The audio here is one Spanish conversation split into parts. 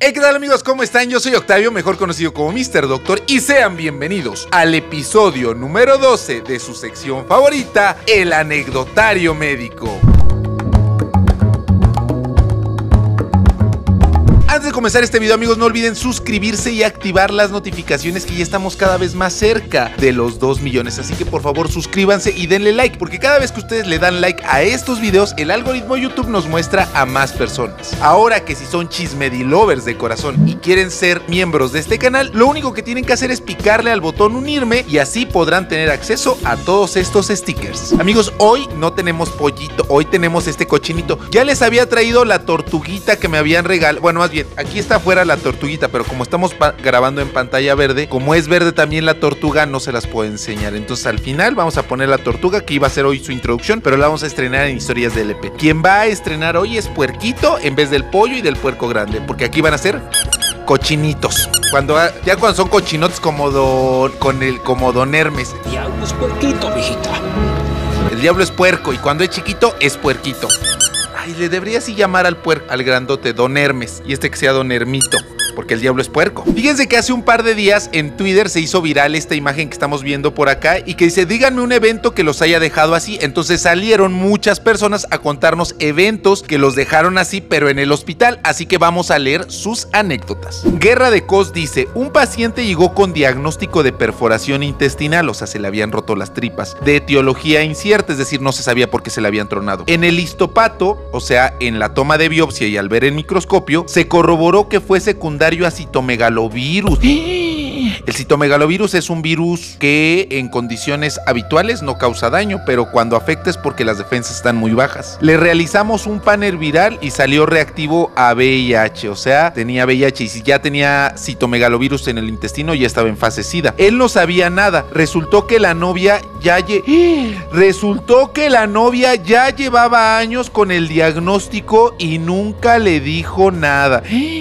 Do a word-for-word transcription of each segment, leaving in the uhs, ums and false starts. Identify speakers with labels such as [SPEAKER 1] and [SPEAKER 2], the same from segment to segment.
[SPEAKER 1] Hey, ¿qué tal amigos? ¿Cómo están? Yo soy Octavio, mejor conocido como míster Doctor, y sean bienvenidos al episodio número doce de su sección favorita, el anecdotario médico. Antes de comenzar este video, amigos, no olviden suscribirse y activar las notificaciones, que ya estamos cada vez más cerca de los dos millones. Así que por favor suscríbanse y denle like, porque cada vez que ustedes le dan like a estos videos, el algoritmo de YouTube nos muestra a más personas. Ahora que si son chismedilovers de corazón y quieren ser miembros de este canal, lo único que tienen que hacer es picarle al botón unirme y así podrán tener acceso a todos estos stickers. Amigos, hoy no tenemos pollito, hoy tenemos este cochinito. Ya les había traído la tortuguita que me habían regalado, bueno, más bien, aquí está afuera la tortuguita, pero como estamos grabando en pantalla verde, como es verde también la tortuga, no se las puedo enseñar. Entonces al final vamos a poner la tortuga, que iba a ser hoy su introducción, pero la vamos a estrenar en Historias de L P. Quien va a estrenar hoy es Puerquito en vez del pollo y del puerco grande, porque aquí van a ser cochinitos. Cuando ya cuando son cochinotes como don, con el, como don Hermes.
[SPEAKER 2] Diablo es puerquito, mijita.
[SPEAKER 1] El diablo es puerco y cuando es chiquito es puerquito. Ay, le debería así llamar al puerco, al grandote, don Hermes, y este que sea don Hermito, porque el diablo es puerco. Fíjense que hace un par de días en Twitter se hizo viral esta imagen que estamos viendo por acá y que dice: díganme un evento que los haya dejado así. Entonces salieron muchas personas a contarnos eventos que los dejaron así, pero en el hospital. Así que vamos a leer sus anécdotas. Guerra de Cos dice: un paciente llegó con diagnóstico de perforación intestinal, o sea, se le habían roto las tripas, de etiología incierta, es decir, no se sabía por qué se le habían tronado. En el histopato, o sea, en la toma de biopsia y al ver el microscopio, se corroboró que fue secundario a citomegalovirus. El citomegalovirus es un virus que en condiciones habituales no causa daño, pero cuando afecta es porque las defensas están muy bajas. Le realizamos un panel viral y salió reactivo a V I H, o sea, tenía V I H, y si ya tenía citomegalovirus en el intestino ya estaba en fase SIDA. Él no sabía nada. Resultó que la novia ya lle... Resultó que la novia ya llevaba años con el diagnóstico y nunca le dijo nada.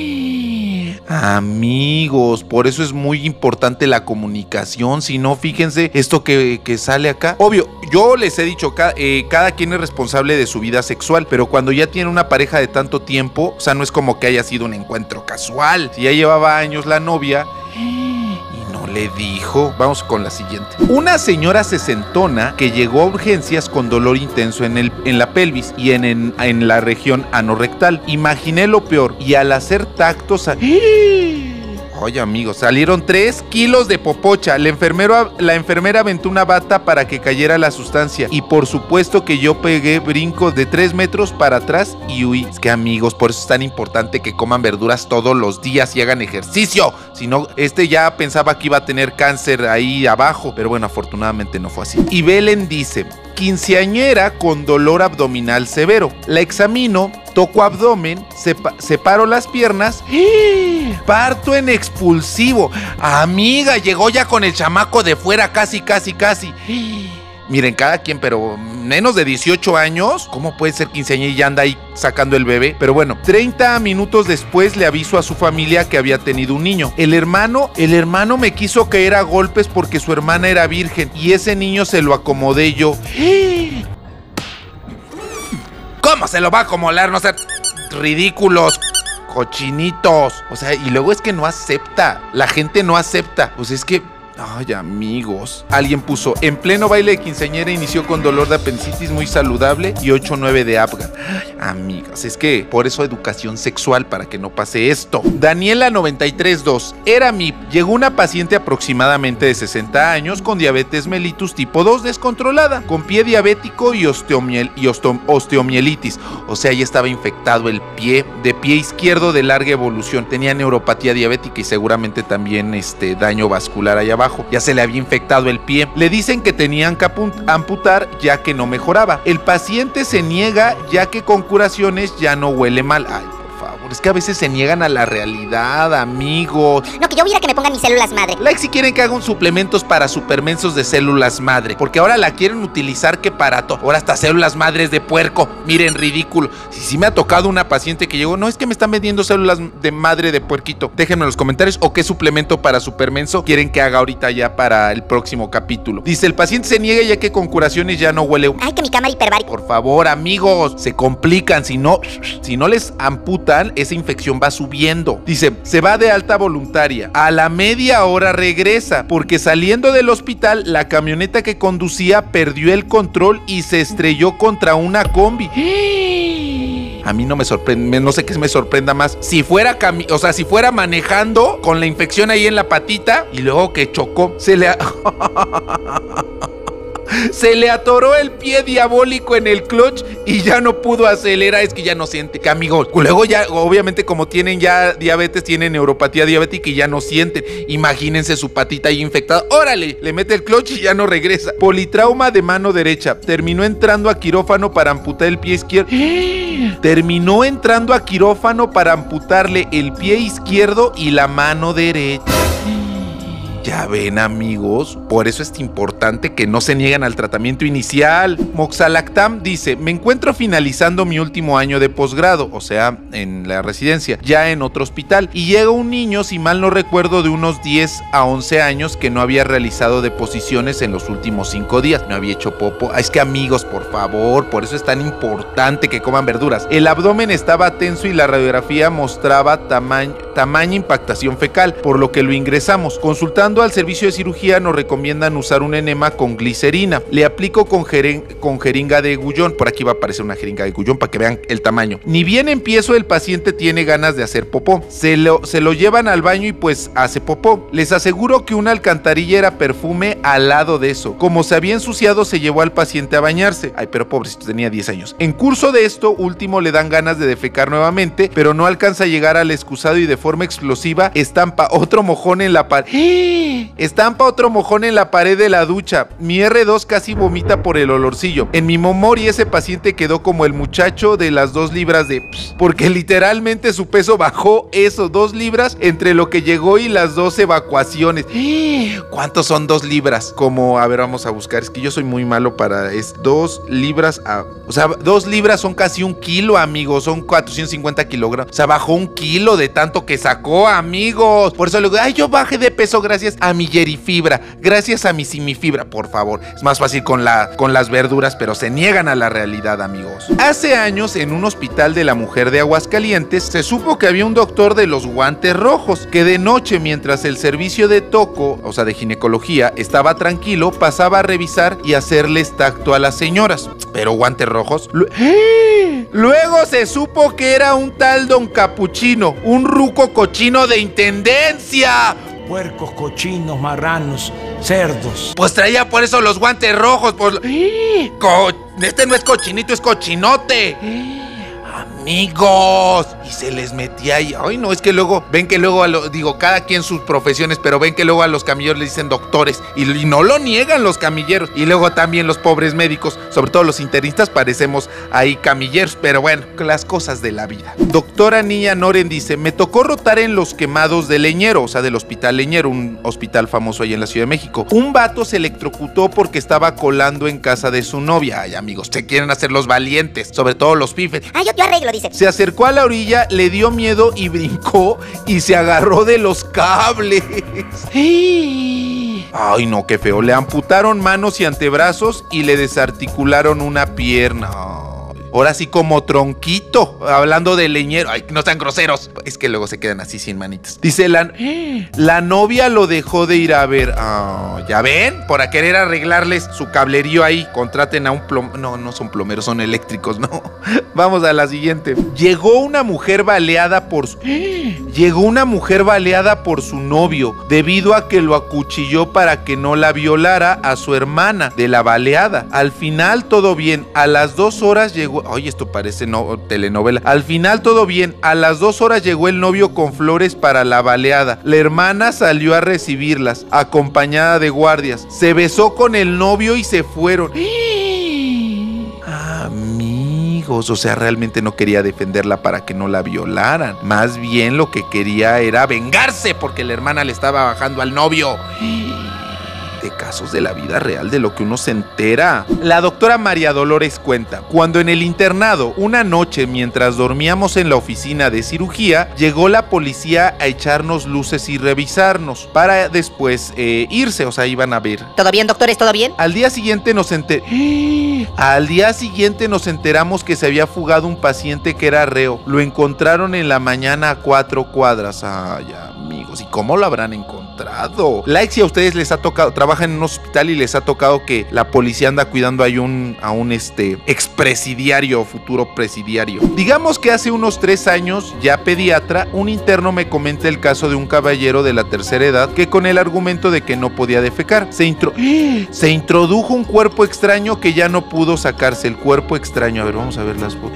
[SPEAKER 1] Amigos, por eso es muy importante la comunicación. Si no, fíjense esto que, que sale acá. Obvio, yo les he dicho, cada, eh, cada quien es responsable de su vida sexual, pero cuando ya tiene una pareja de tanto tiempo, o sea, no es como que haya sido un encuentro casual. Si ya llevaba años la novia le dijo. Vamos con la siguiente. Una señora sesentona que llegó a urgencias con dolor intenso en, el, en la pelvis y en, en, en la región anorrectal. Imaginé lo peor y al hacer tactos a... Oye, amigos, salieron tres kilos de popocha. La, enfermero, la enfermera aventó una bata para que cayera la sustancia. Y por supuesto que yo pegué brincos de tres metros para atrás y huí. Es que, amigos, por eso es tan importante que coman verduras todos los días y hagan ejercicio. Si no, este ya pensaba que iba a tener cáncer ahí abajo. Pero bueno, afortunadamente no fue así. Y Belén dice: quinceañera con dolor abdominal severo. La examino, toco abdomen, sepa separo las piernas. Parto en expulsivo. Amiga, llegó ya con el chamaco de fuera, casi, casi, casi. Miren, cada quien, pero menos de dieciocho años. ¿Cómo puede ser quinceañera y ya anda ahí sacando el bebé? Pero bueno, treinta minutos después le aviso a su familia que había tenido un niño. El hermano, el hermano me quiso caer a golpes porque su hermana era virgen y ese niño se lo acomodé yo. ¿Cómo se lo va a acomodar? No sean ridículos, cochinitos. O sea, y luego es que no acepta. La gente no acepta. Pues es que... Ay, amigos. Alguien puso: en pleno baile de quinceañera inició con dolor de apendicitis muy saludable y ocho nueve de Apgar. Ay, amigas, es que por eso educación sexual, para que no pase esto. Daniela noventa y tres dos. Era M I P. Llegó una paciente aproximadamente de sesenta años con diabetes mellitus tipo dos descontrolada, con pie diabético y, osteomiel y oste osteomielitis. O sea, ya estaba infectado el pie, de pie izquierdo de larga evolución. Tenía neuropatía diabética y seguramente también este daño vascular allá abajo. Ya se le había infectado el pie. Le dicen que tenían que amputar ya que no mejoraba. El paciente se niega ya que con curaciones ya no huele mal. Ay, por favor, es que a veces se niegan a la realidad, amigos.
[SPEAKER 3] No, que yo hubiera que me pongan mis células madre.
[SPEAKER 1] Like si quieren que hagan suplementos para supermensos de células madre, porque ahora la quieren utilizar que para todo. Ahora hasta células madres de puerco. Miren, ridículo. Si sí me ha tocado una paciente que llegó: no, es que me están vendiendo células de madre de puerquito. Déjenme en los comentarios o qué suplemento para supermenso quieren que haga ahorita ya para el próximo capítulo. Dice: el paciente se niega ya que con curaciones ya no huele.
[SPEAKER 3] Ay, que mi cámara hiperbárica.
[SPEAKER 1] Por favor, amigos, se complican. Si no, si no les amputan, esa infección va subiendo. Dice, se va de alta voluntaria. A la media hora regresa, porque saliendo del hospital, la camioneta que conducía perdió el control y se estrelló contra una combi. A mí no me sorprende, no sé qué me sorprenda más. Si fuera cami o sea, si fuera manejando con la infección ahí en la patita y luego que chocó, se le... Se le atoró el pie diabólico en el clutch y ya no pudo acelerar. Es que ya no siente, que amigos. Luego ya, obviamente, como tienen ya diabetes, tienen neuropatía diabética y ya no sienten. Imagínense su patita ahí infectada. ¡Órale! Le mete el clutch y ya no regresa. Politrauma de mano derecha. Terminó entrando a quirófano para amputar el pie izquierdo. Terminó entrando a quirófano para amputarle el pie izquierdo y la mano derecha. Ya ven, amigos, por eso es importante que no se niegan al tratamiento inicial. Moxalactam dice, me encuentro finalizando mi último año de posgrado, o sea, en la residencia, ya en otro hospital, y llega un niño, si mal no recuerdo, de unos diez a once años que no había realizado deposiciones en los últimos cinco días, no había hecho popo. Ah, es que, amigos, por favor, por eso es tan importante que coman verduras. El abdomen estaba tenso y la radiografía mostraba tamaño, tamaña impactación fecal, por lo que lo ingresamos. Consultando al servicio de cirugía nos recomiendan usar un enema con glicerina. Le aplico con, jeren, con jeringa de Gullón. Por aquí va a aparecer una jeringa de Gullón para que vean el tamaño. Ni bien empiezo, el paciente tiene ganas de hacer popó. Se lo, se lo llevan al baño y pues hace popó. Les aseguro que una alcantarilla era perfume al lado de eso. Como se había ensuciado, se llevó al paciente a bañarse. Ay, pero pobrecito, tenía diez años. En curso de esto último le dan ganas de defecar nuevamente, pero no alcanza a llegar al excusado y de forma explosiva estampa otro mojón en la pared. Estampa otro mojón en la pared de la ducha. Mi erre dos casi vomita por el olorcillo. En mi memoria ese paciente quedó como el muchacho de las dos libras de... Pss, porque literalmente su peso bajó eso, dos libras entre lo que llegó y las dos evacuaciones. ¿Cuántos son dos libras? Como, a ver, vamos a buscar. Es que yo soy muy malo para... Es dos libras a... O sea, dos libras son casi un kilo, amigos. Son cuatrocientos cincuenta kilogramos. O sea, bajó un kilo de tanto que sacó, amigos. Por eso le digo, ay, yo bajé de peso gracias a mi Yerifibra, gracias a mi Simifibra, por favor. Es más fácil con, la, con las verduras, pero se niegan a la realidad, amigos. Hace años, en un hospital de la mujer de Aguascalientes, se supo que había un doctor de los guantes rojos, que de noche, mientras el servicio de toco, o sea, de ginecología, estaba tranquilo, pasaba a revisar y hacerles tacto a las señoras. Pero guantes rojos. Luego se supo que era un tal Don Capuchino, un ruco cochino de intendencia.
[SPEAKER 2] Puercos, cochinos, marranos, cerdos.
[SPEAKER 1] Pues traía por eso los guantes rojos. Pues... Co este no es cochinito, es cochinote. Amigos, y se les metía ahí. Ay, no, es que luego, ven que luego, a lo, digo, cada quien sus profesiones, pero ven que luego a los camilleros les dicen doctores, y, y no lo niegan los camilleros, y luego también los pobres médicos, sobre todo los internistas, parecemos ahí camilleros, pero bueno, las cosas de la vida. Doctora Niña Noren dice, me tocó rotar en los quemados de Leñero, o sea, del Hospital Leñero, un hospital famoso ahí en la Ciudad de México. Un vato se electrocutó porque estaba colando en casa de su novia. Ay, amigos, se quieren hacer los valientes, sobre todo los pifes.
[SPEAKER 3] Ah, yo, yo arreglo, dice.
[SPEAKER 1] Se acercó a la orilla, le dio miedo y brincó y se agarró de los cables. Ay, no, qué feo. Le amputaron manos y antebrazos y le desarticularon una pierna. Ahora sí como tronquito, hablando de Leñero. Ay, no sean groseros. Es que luego se quedan así sin manitas. Dice, la, la novia lo dejó de ir a ver. Oh, ¿ya ven? Por a querer arreglarles su cablerío ahí. Contraten a un plomero. No, no son plomeros, son eléctricos, no. Vamos a la siguiente. Llegó una mujer baleada por su... Llegó una mujer baleada por su novio, debido a que lo acuchilló para que no la violara a su hermana de la baleada. Al final todo bien. A las dos horas llegó... Oye, esto parece no, telenovela. Al final todo bien. A las dos horas llegó el novio con flores para la baleada. La hermana salió a recibirlas, acompañada de guardias. Se besó con el novio y se fueron. Amigos, o sea, realmente no quería defenderla para que no la violaran. Más bien lo que quería era vengarse porque la hermana le estaba bajando al novio. de casos de la vida real, de lo que uno se entera. La doctora María Dolores cuenta: cuando en el internado, una noche mientras dormíamos en la oficina de cirugía, llegó la policía a echarnos luces y revisarnos para después eh, irse, o sea, iban a ver.
[SPEAKER 3] ¿Todo bien, doctores? ¿Todo bien?
[SPEAKER 1] Al día siguiente nos enter... Al día siguiente nos enteramos que se había fugado un paciente que era reo. Lo encontraron en la mañana a cuatro cuadras. Ay, amigos, ¿y cómo lo habrán encontrado? Like, si a ustedes les ha tocado, trabajan en un hospital y les ha tocado que la policía anda cuidando ahí un, a un este, expresidiario o futuro presidiario. Digamos que hace unos tres años, ya pediatra, un interno me comenta el caso de un caballero de la tercera edad que, con el argumento de que no podía defecar, se, intro se introdujo un cuerpo extraño que ya no pudo sacarse. El cuerpo extraño, a ver, vamos a ver las fotos.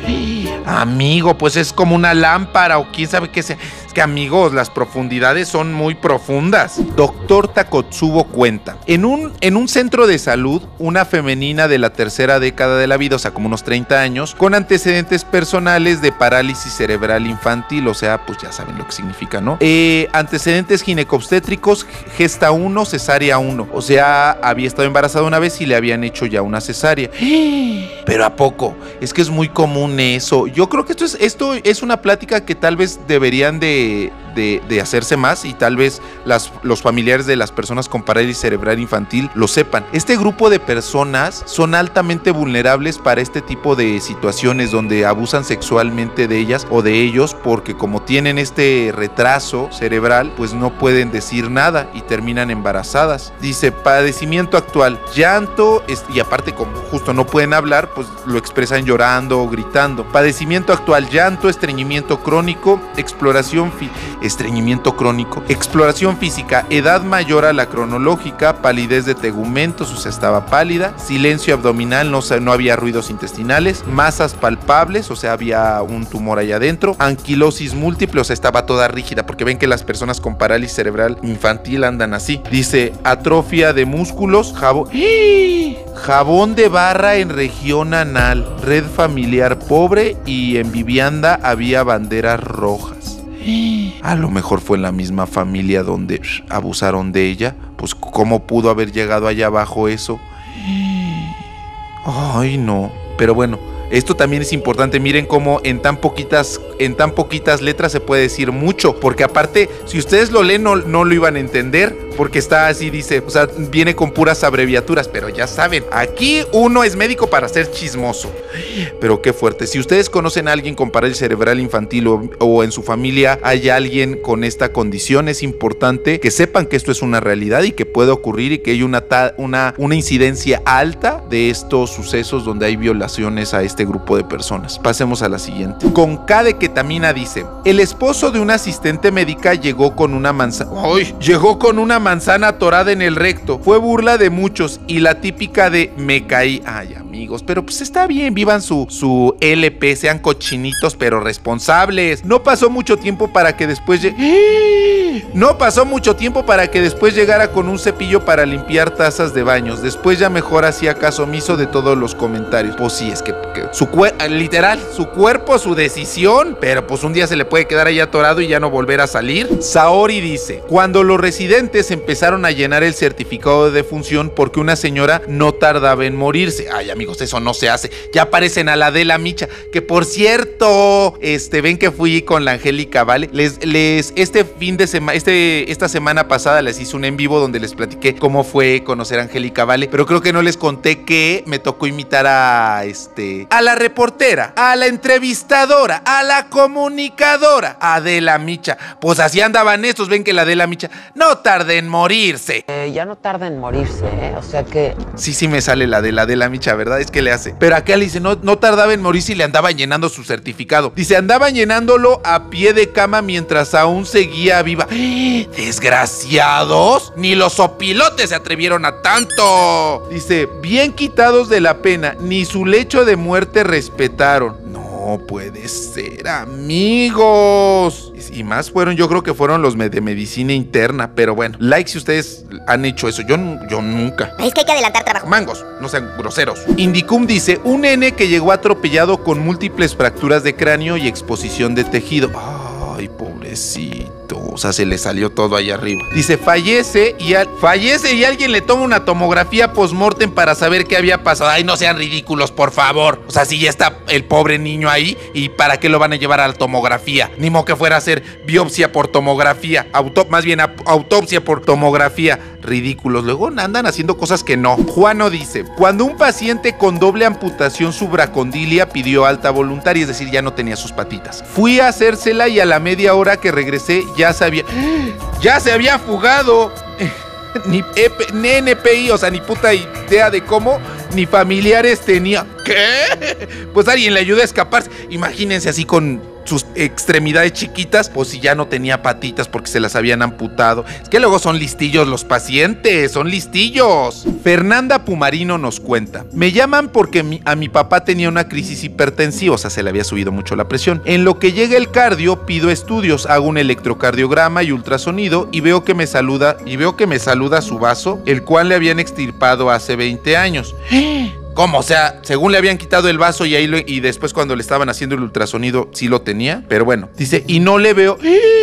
[SPEAKER 1] Amigo, pues es como una lámpara o quién sabe qué sea. Es que, amigos, las profundidades son muy profundas. Doctor Takotsubo cuenta: en un, en un centro de salud, una femenina de la tercera década de la vida, o sea, como unos treinta años, con antecedentes personales de parálisis cerebral infantil, o sea, pues ya saben lo que significa, ¿no? Eh, antecedentes ginecobstétricos, gesta uno, cesárea uno, o sea, había estado embarazada una vez y le habían hecho ya una cesárea. Pero ¿a poco? Es que es muy común eso. Yo creo que esto es, esto es una plática que tal vez deberían de... De, de hacerse más, y tal vez las, los familiares de las personas con parálisis cerebral infantil lo sepan. Este grupo de personas son altamente vulnerables para este tipo de situaciones donde abusan sexualmente de ellas o de ellos, porque como tienen este retraso cerebral, pues no pueden decir nada y terminan embarazadas. Dice: padecimiento actual, llanto, y aparte como justo no pueden hablar, pues lo expresan llorando o gritando. Padecimiento actual: llanto, estreñimiento crónico, exploración fi estreñimiento crónico, exploración física, edad mayor a la cronológica, palidez de tegumentos, o sea, estaba pálida, silencio abdominal, no, no había ruidos intestinales, masas palpables, o sea, había un tumor allá adentro, anquilosis múltiple, o sea, estaba toda rígida, porque ven que las personas con parálisis cerebral infantil andan así. Dice: atrofia de músculos, jabón, ¡Eh! jabón de barra en región anal, red familiar pobre, y en vivienda había banderas rojas. A lo mejor fue en la misma familia donde abusaron de ella. Pues ¿cómo pudo haber llegado allá abajo eso? Ay, no. Pero bueno, esto también es importante. Miren cómo en tan poquitas, en tan poquitas letras se puede decir mucho. Porque aparte, si ustedes lo leen, no, no lo iban a entender. Porque está así, dice, o sea, viene con puras abreviaturas. Pero ya saben, aquí uno es médico para ser chismoso. Pero qué fuerte. Si ustedes conocen a alguien con parálisis cerebral infantil o, o en su familia hay alguien con esta condición, es importante que sepan que esto es una realidad y que puede ocurrir, y que hay una, una, una incidencia alta de estos sucesos donde hay violaciones a este grupo de personas. Pasemos a la siguiente. Con K de ketamina dice: el esposo de una asistente médica llegó con una manzana. ¡Ay! Llegó con una manzana atorada en el recto. Fue burla de muchos y la típica de me caí. Ay, amigos, pero pues está bien, vivan su, su L P, sean cochinitos pero responsables. No pasó mucho tiempo para que después llegue... No pasó mucho tiempo para que después llegara con un cepillo para limpiar tazas de baños. Después ya mejor hacía caso omiso de todos los comentarios. Pues sí, es que, que su cuerpo, literal, su cuerpo, su decisión, pero pues un día se le puede quedar ahí atorado y ya no volver a salir. Saori dice: cuando los residentes empezaron a llenar el certificado de defunción porque una señora no tardaba en morirse. Ay, amigos, eso no se hace. Ya aparecen a la Adela Micha, que por cierto, este, ven que fui con la Angélica, ¿vale? Les, les, este fin de semana, este, esta semana pasada les hice un en vivo donde les platiqué cómo fue conocer a Angélica, ¿vale? Pero creo que no les conté que me tocó imitar a, este, a la reportera, a la entrevistadora, a la comunicadora, Adela Micha. Pues así andaban estos, ven que la Adela Micha no tarda en morirse.
[SPEAKER 4] Eh, ya no tarda en morirse, ¿eh? O sea que...
[SPEAKER 1] Sí, sí me sale la de la Adela Micha, ¿verdad? Es que le hace. Pero acá le dice, no, no tardaba en morirse y le andaban llenando su certificado. Dice, andaban llenándolo a pie de cama mientras aún seguía viva. ¡Desgraciados! Ni los opilotes se atrevieron a tanto. Dice, bien quitados de la pena, ni su lecho de muerte respetaron. No puede ser, amigos. Y más fueron, yo creo que fueron los de medicina interna. Pero bueno, like si ustedes han hecho eso. Yo, yo nunca.
[SPEAKER 3] Es que hay que adelantar trabajo.
[SPEAKER 1] Mangos, no sean groseros. Indicum dice, un nene que llegó atropellado con múltiples fracturas de cráneo y exposición de tejido. Ay, pobrecito. Pobrecito, o sea, se le salió todo ahí arriba. Dice, fallece y, al, fallece y alguien le toma una tomografía post-mortem para saber qué había pasado. Ay, no sean ridículos, por favor. O sea, si ya está el pobre niño ahí, ¿y para qué lo van a llevar a la tomografía? Ni modo que fuera a hacer biopsia por tomografía, auto, más bien autopsia por tomografía. Ridículos, luego andan haciendo cosas que no. Juano dice, cuando un paciente con doble amputación subracondilia pidió alta voluntaria, es decir, ya no tenía sus patitas. Fui a hacérsela y a la media hora que regresé ya se había... ¡Ya se había fugado! Ni, ni N P I, o sea, ni puta idea de cómo, ni familiares tenía. ¿Qué? Pues alguien le ayuda a escaparse. Imagínense así con sus extremidades chiquitas, pues si ya no tenía patitas porque se las habían amputado. Es que luego son listillos los pacientes, son listillos. Fernanda Pumarino nos cuenta, me llaman porque mi, a mi papá tenía una crisis hipertensiva, o sea, se le había subido mucho la presión. En lo que llega el cardio, pido estudios, hago un electrocardiograma y ultrasonido y veo que me saluda, y veo que me saluda su vaso, el cual le habían extirpado hace veinte años. ¿Cómo? O sea, según le habían quitado el vaso y ahí lo, y después cuando le estaban haciendo el ultrasonido sí lo tenía, pero bueno, dice, y no le veo,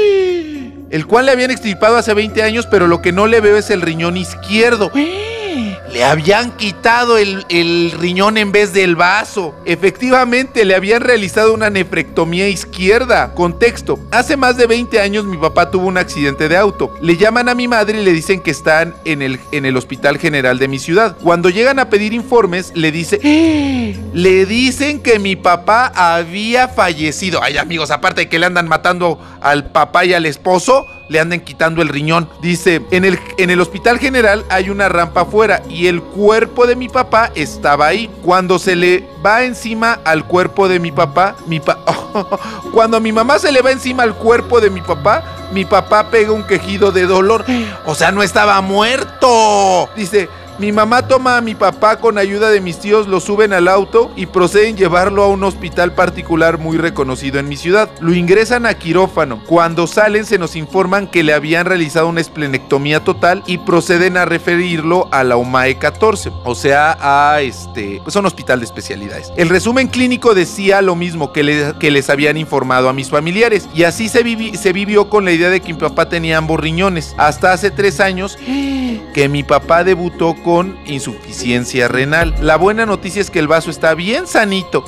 [SPEAKER 1] el cual le habían extirpado hace veinte años, pero lo que no le veo es el riñón izquierdo. Le habían quitado el, el riñón en vez del vaso. Efectivamente, le habían realizado una nefrectomía izquierda. Contexto, hace más de veinte años mi papá tuvo un accidente de auto. Le llaman a mi madre y le dicen que están en el, en el Hospital General de mi ciudad. Cuando llegan a pedir informes, le dice, le dicen que mi papá había fallecido. Ay, amigos, aparte de que le andan matando al papá y al esposo, le andan quitando el riñón. Dice, en el, en el Hospital General hay una rampa afuera y el cuerpo de mi papá estaba ahí. Cuando se le va encima al cuerpo de mi papá, mi pa cuando a mi mamá se le va encima al cuerpo de mi papá, mi papá pega un quejido de dolor. O sea, no estaba muerto. Dice, mi mamá toma a mi papá con ayuda de mis tíos, lo suben al auto y proceden llevarlo a un hospital particular muy reconocido en mi ciudad. Lo ingresan a quirófano. Cuando salen se nos informan que le habían realizado una esplenectomía total y proceden a referirlo a la UMAE catorce, o sea, a este, pues a un hospital de especialidades. El resumen clínico decía lo mismo que, le, que les habían informado a mis familiares y así se, vivi, se vivió con la idea de que mi papá tenía ambos riñones. Hasta hace tres años que mi papá debutó con insuficiencia renal. La buena noticia es que el vaso está bien sanito.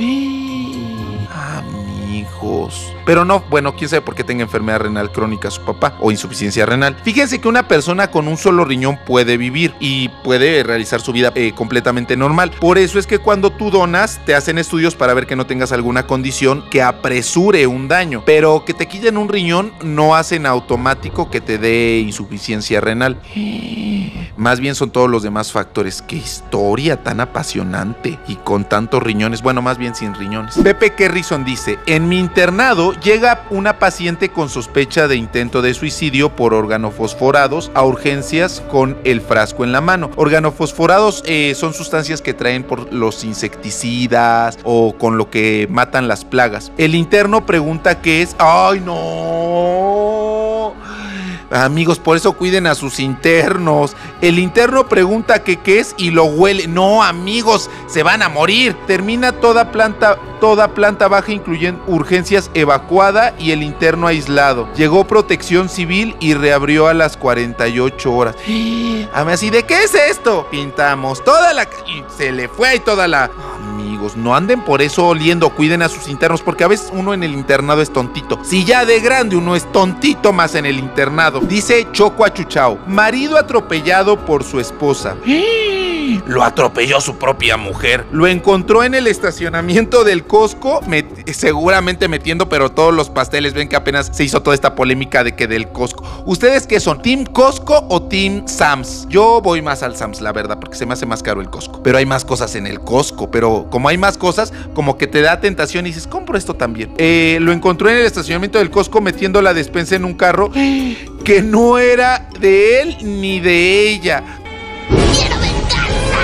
[SPEAKER 1] Amigos. Pero no, bueno, quién sabe por qué tenga enfermedad renal crónica su papá o insuficiencia renal. Fíjense que una persona con un solo riñón puede vivir y puede realizar su vida eh, completamente normal. Por eso es que cuando tú donas, te hacen estudios para ver que no tengas alguna condición que apresure un daño. Pero que te quiten un riñón no hacen automático que te dé insuficiencia renal. Más bien son todos los demás factores. Qué historia tan apasionante y con tantos riñones. Bueno, más bien sin riñones. Pepe Kerrison dice, en mi internado llega una paciente con sospecha de intento de suicidio por organofosforados a urgencias con el frasco en la mano. Organofosforados eh, son sustancias que traen por los insecticidas o con lo que matan las plagas. El interno pregunta qué es. ¡Ay, no! Amigos, por eso cuiden a sus internos. El interno pregunta que qué es y lo huele. No, amigos, se van a morir. Termina toda planta, toda planta baja, incluyendo urgencias, evacuada y el interno aislado. Llegó protección civil y reabrió a las cuarenta y ocho horas. A mí así, ¿de qué es esto? Pintamos toda la... y se le fue ahí toda la... Amigos, no anden por eso oliendo, cuiden a sus internos, porque a veces uno en el internado es tontito. Si ya de grande uno es tontito, más en el internado. Dice Choco Achuchao, marido atropellado por su esposa. Lo atropelló su propia mujer. Lo encontró en el estacionamiento del Costco, met seguramente metiendo, pero todos los pasteles. Ven que apenas se hizo toda esta polémica de que del Costco. ¿Ustedes qué son? ¿Team Costco o Team Sam's? Yo voy más al Sam's, la verdad, porque se me hace más caro el Costco. Pero hay más cosas en el Costco, pero como hay más cosas, como que te da tentación y dices, compro esto también. Eh, lo encontró en el estacionamiento del Costco metiendo la despensa en un carro que no era de él ni de ella.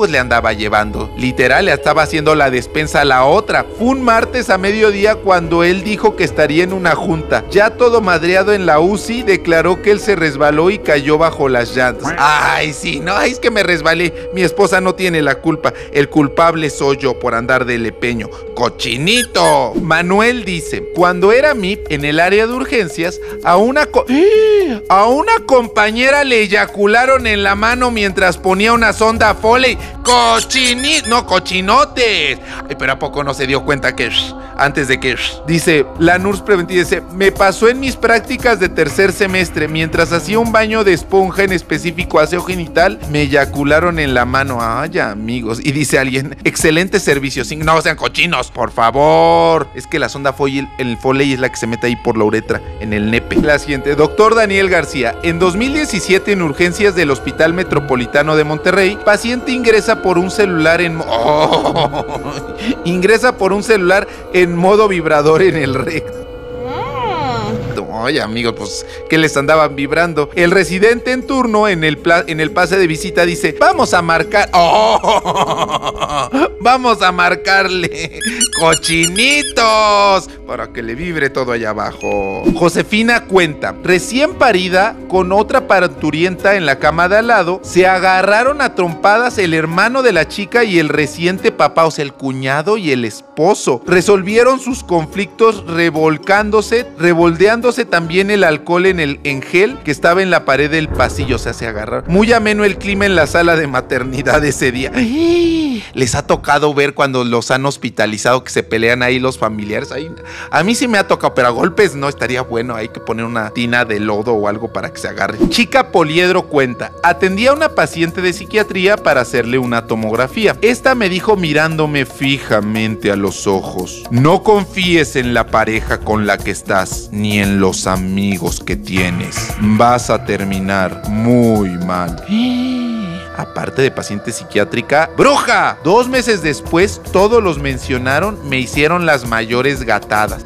[SPEAKER 1] pues le andaba llevando. Literal, le estaba haciendo la despensa a la otra. Fue un martes a mediodía cuando él dijo que estaría en una junta. Ya todo madreado en la U C I, declaró que él se resbaló y cayó bajo las llantas. Ay, sí, no, ay, es que me resbalé. Mi esposa no tiene la culpa. El culpable soy yo por andar de lepeño. ¡Cochinito! Manuel dice, cuando era M I P en el área de urgencias, a una, co a una compañera le eyacularon en la mano mientras ponía una sonda Foley. ¡Cochinito! No, cochinotes. Ay, pero ¿a poco no se dio cuenta que shh, antes de que shh? Dice, la nurse preventiva dice, me pasó en mis prácticas de tercer semestre, mientras hacía un baño de esponja en específico aseo genital, me eyacularon en la mano. Ay, amigos. Y dice alguien, excelente servicio. Sin, no sean cochinos, por favor. Es que la sonda Foley, el Foley es la que se mete ahí por la uretra, en el nepe. La siguiente, doctor Daniel García. En dos mil diecisiete, en urgencias del Hospital Metropolitano de Monterrey, paciente ingresa por un celular en... Oh, ingresa por un celular en modo vibrador en el recto. Oye, amigos, pues, ¿qué les andaban vibrando? El residente en turno en el, en el pase de visita dice, vamos a marcar... ¡Oh! Vamos a marcarle cochinitos para que le vibre todo allá abajo. Josefina cuenta, recién parida, con otra parturienta en la cama de al lado, se agarraron a trompadas el hermano de la chica y el reciente papá, o sea, el cuñado y el esposo. Resolvieron sus conflictos revolcándose, revoldeándose también el alcohol en el en gel que estaba en la pared del pasillo, o sea, se agarraron. Muy ameno el clima en la sala de maternidad ese día. ¡Ay! Les ha tocado ver cuando los han hospitalizado que se pelean ahí los familiares. Ay, a mí sí me ha tocado, pero a golpes no estaría bueno. Hay que poner una tina de lodo o algo para que se agarre. Chica Poliedro cuenta, atendía a una paciente de psiquiatría para hacerle una tomografía. Esta me dijo mirándome fijamente a los ojos, no confíes en la pareja con la que estás, ni en los amigos que tienes. Vas a terminar muy mal. Aparte de paciente psiquiátrica, ¡bruja! Dos meses después, todos los mencionaron, me hicieron las mayores gatadas.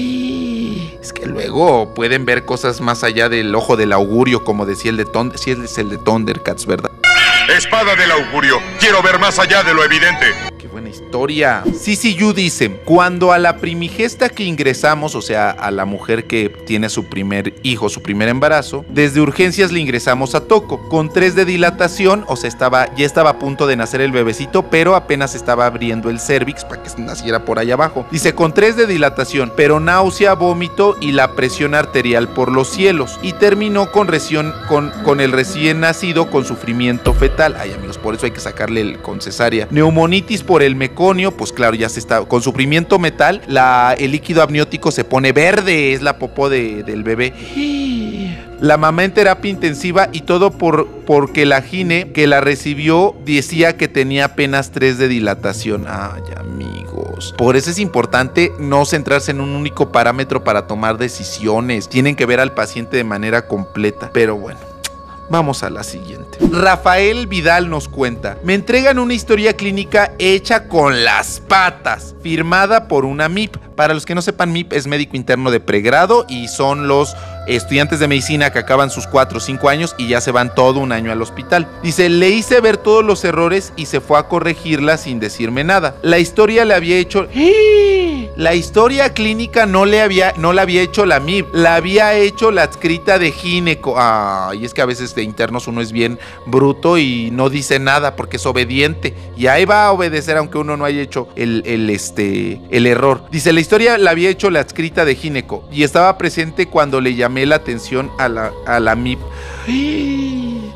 [SPEAKER 1] Es que luego pueden ver cosas más allá del ojo del augurio, como decía el de Thunder. Sí, es el de Thundercats, ¿verdad?
[SPEAKER 5] Espada del augurio. Quiero ver más allá de lo evidente.
[SPEAKER 1] Qué buena historia. Sisi Yu dice, cuando a la primigesta que ingresamos, o sea, a la mujer que tiene su primer hijo, su primer embarazo, desde urgencias le ingresamos a Toco, con tres de dilatación, o sea, estaba, ya estaba a punto de nacer el bebecito, pero apenas estaba abriendo el cervix para que naciera por allá abajo. Dice, con tres de dilatación, pero náusea, vómito y la presión arterial por los cielos. Y terminó con, recién, con, con el recién nacido con sufrimiento fetal. Ay, amigos, por eso hay que sacarle el, con cesárea. Neumonitis por el meconio, pues claro, ya se está. Con sufrimiento metal, la, el líquido amniótico se pone verde, es la popó de, del bebé. La mamá en terapia intensiva y todo por, porque la gine que la recibió decía que tenía apenas tres de dilatación. Ay, amigos. Por eso es importante no centrarse en un único parámetro para tomar decisiones. Tienen que ver al paciente de manera completa. Pero bueno, vamos a la siguiente. Rafael Vidal nos cuenta, me entregan una historia clínica hecha con las patas, firmada por una M I P. Para los que no sepan, M I P es médico interno de pregrado y son los estudiantes de medicina que acaban sus cuatro o cinco años y ya se van todo un año al hospital. Dice, le hice ver todos los errores y se fue a corregirla sin decirme nada. La historia le había hecho... La historia clínica no le había, no la había hecho la M I P, la había hecho la adscrita de gineco. Ay, es que a veces de internos uno es bien bruto y no dice nada porque es obediente. Y ahí va a obedecer aunque uno no haya hecho el, el, este, el error. Dice, la historia la había hecho la adscrita de gineco y estaba presente cuando le llamé la atención a la, a la M I P.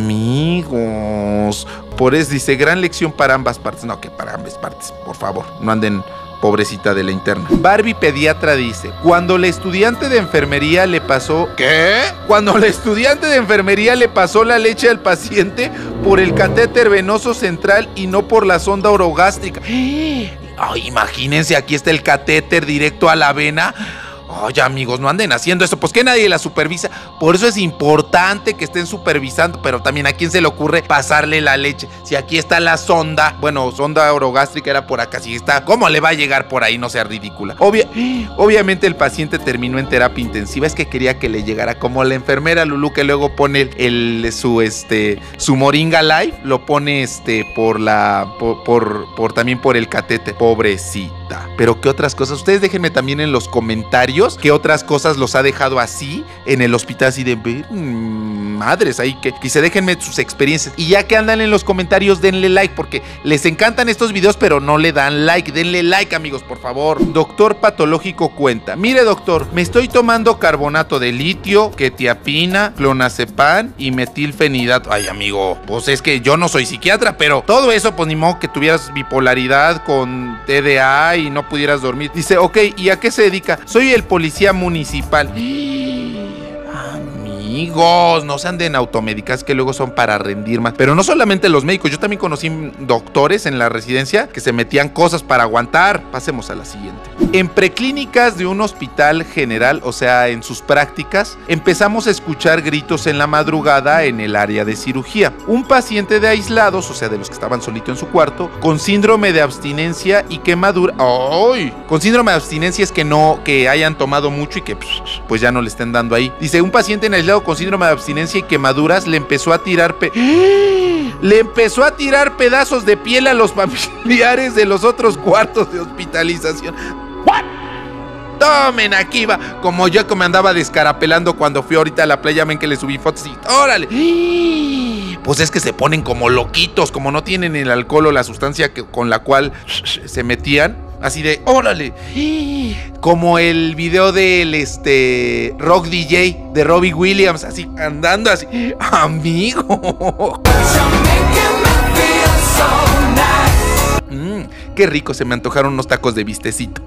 [SPEAKER 1] Amigos, por eso dice, gran lección para ambas partes. No, que para ambas partes, por favor, no anden... Pobrecita de la interna. Barbie pediatra dice, cuando la estudiante de enfermería le pasó... ¿Qué? Cuando la estudiante de enfermería le pasó la leche al paciente por el catéter venoso central y no por la sonda orogástrica. Ay, imagínense, aquí está el catéter directo a la vena. Oye, amigos, no anden haciendo eso, pues que nadie la supervisa. Por eso es importante que estén supervisando, pero también a quién se le ocurre pasarle la leche. Si aquí está la sonda, bueno, sonda orogástrica era por acá, si está, ¿cómo le va a llegar por ahí? No sea ridícula. Obvia, obviamente el paciente terminó en terapia intensiva, es que quería que le llegara como la enfermera Lulú que luego pone el, el su este su Moringa Live, lo pone este por la por, por, por también por el catete, pobrecita. Pero qué otras cosas, ustedes déjenme también en los comentarios qué otras cosas los ha dejado así en el hospital, así de mmm, madres ahí, que, que se déjenme sus experiencias. Y ya que andan en los comentarios, denle like, porque les encantan estos videos, pero no le dan like. Denle like, amigos, por favor. Doctor Patológico cuenta: mire, doctor, me estoy tomando carbonato de litio, quetiapina, clonazepam y metilfenidato. Ay, amigo, pues es que yo no soy psiquiatra, pero todo eso, pues ni modo que tuvieras bipolaridad con T D A y no pudieras dormir. Dice, ok, ¿y a qué se dedica? Soy el policía municipal. Amigos, no se anden automedicas, que luego son para rendir más. Pero no solamente los médicos, yo también conocí doctores en la residencia que se metían cosas para aguantar. Pasemos a la siguiente. En preclínicas de un hospital general, o sea, en sus prácticas, empezamos a escuchar gritos en la madrugada en el área de cirugía. Un paciente de aislados, o sea, de los que estaban solito en su cuarto, con síndrome de abstinencia y quemadura. ¡Ay! Con síndrome de abstinencia es que no, que hayan tomado mucho y que pues ya no le estén dando ahí. Dice, un paciente en aislado con síndrome de abstinencia y quemaduras le empezó a tirar pe le empezó a tirar pedazos de piel a los familiares de los otros cuartos de hospitalización. ¿What? Tomen, aquí va. Como yo que me andaba descarapelando cuando fui ahorita a la playa, ven que le subí fotos y órale. Pues es que se ponen como loquitos, como no tienen el alcohol o la sustancia que, con la cual se metían. Así de, órale. Como el video del este Rock D J de Robbie Williams, así, andando así. Amigo. Mm, qué rico, se me antojaron unos tacos de bistecito.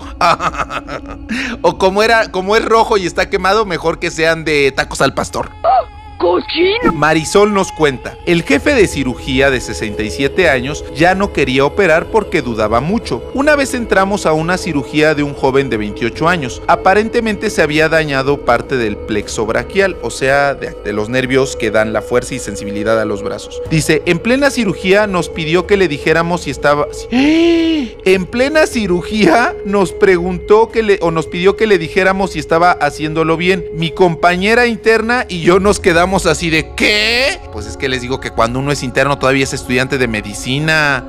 [SPEAKER 1] O como era, como es rojo y está quemado, mejor que sean de tacos al pastor. ¡Cochino! Marisol nos cuenta: el jefe de cirugía de sesenta y siete años ya no quería operar porque dudaba mucho. Una vez entramos a una cirugía de un joven de veintiocho años. Aparentemente se había dañado parte del plexo braquial, o sea, de, de los nervios que dan la fuerza y sensibilidad a los brazos. Dice, en plena cirugía nos pidió que le dijéramos si estaba... ¡Eh! En plena cirugía nos preguntó que le, o nos pidió que le dijéramos si estaba haciéndolo bien. Mi compañera interna y yo nos quedamos así de ¿qué? Pues es que les digo que cuando uno es interno todavía es estudiante de medicina.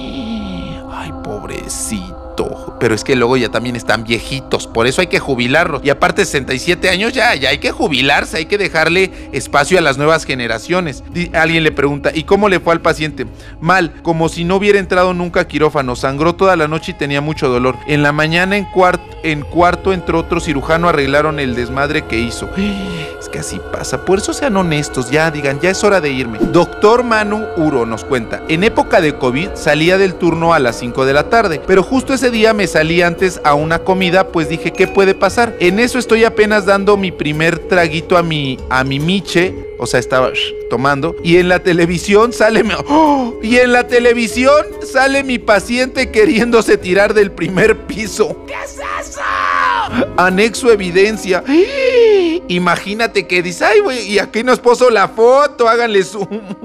[SPEAKER 1] Ay, pobrecito. Pero es que luego ya también están viejitos, por eso hay que jubilarlos. Y aparte sesenta y siete años ya, ya hay que jubilarse, hay que dejarle espacio a las nuevas generaciones. Alguien le pregunta, ¿y cómo le fue al paciente? Mal, como si no hubiera entrado nunca a quirófano, sangró toda la noche y tenía mucho dolor. En la mañana en cuarto, en cuarto entró otro cirujano, arreglaron el desmadre que hizo. Es que así pasa, por eso sean honestos, ya digan, ya es hora de irme. Doctor Manu Uro nos cuenta, en época de COVID salía del turno a las cinco de la tarde, pero justo ese día me salí antes a una comida, pues dije, ¿qué puede pasar? En eso estoy apenas dando mi primer traguito a mi, a mi miche, o sea, estaba shh, tomando, y en la televisión sale mi, ¡oh! y en la televisión sale mi paciente queriéndose tirar del primer piso. ¿Qué es eso? Anexo evidencia. Imagínate que dice, ay, güey, y aquí nos puso la foto, háganle zoom.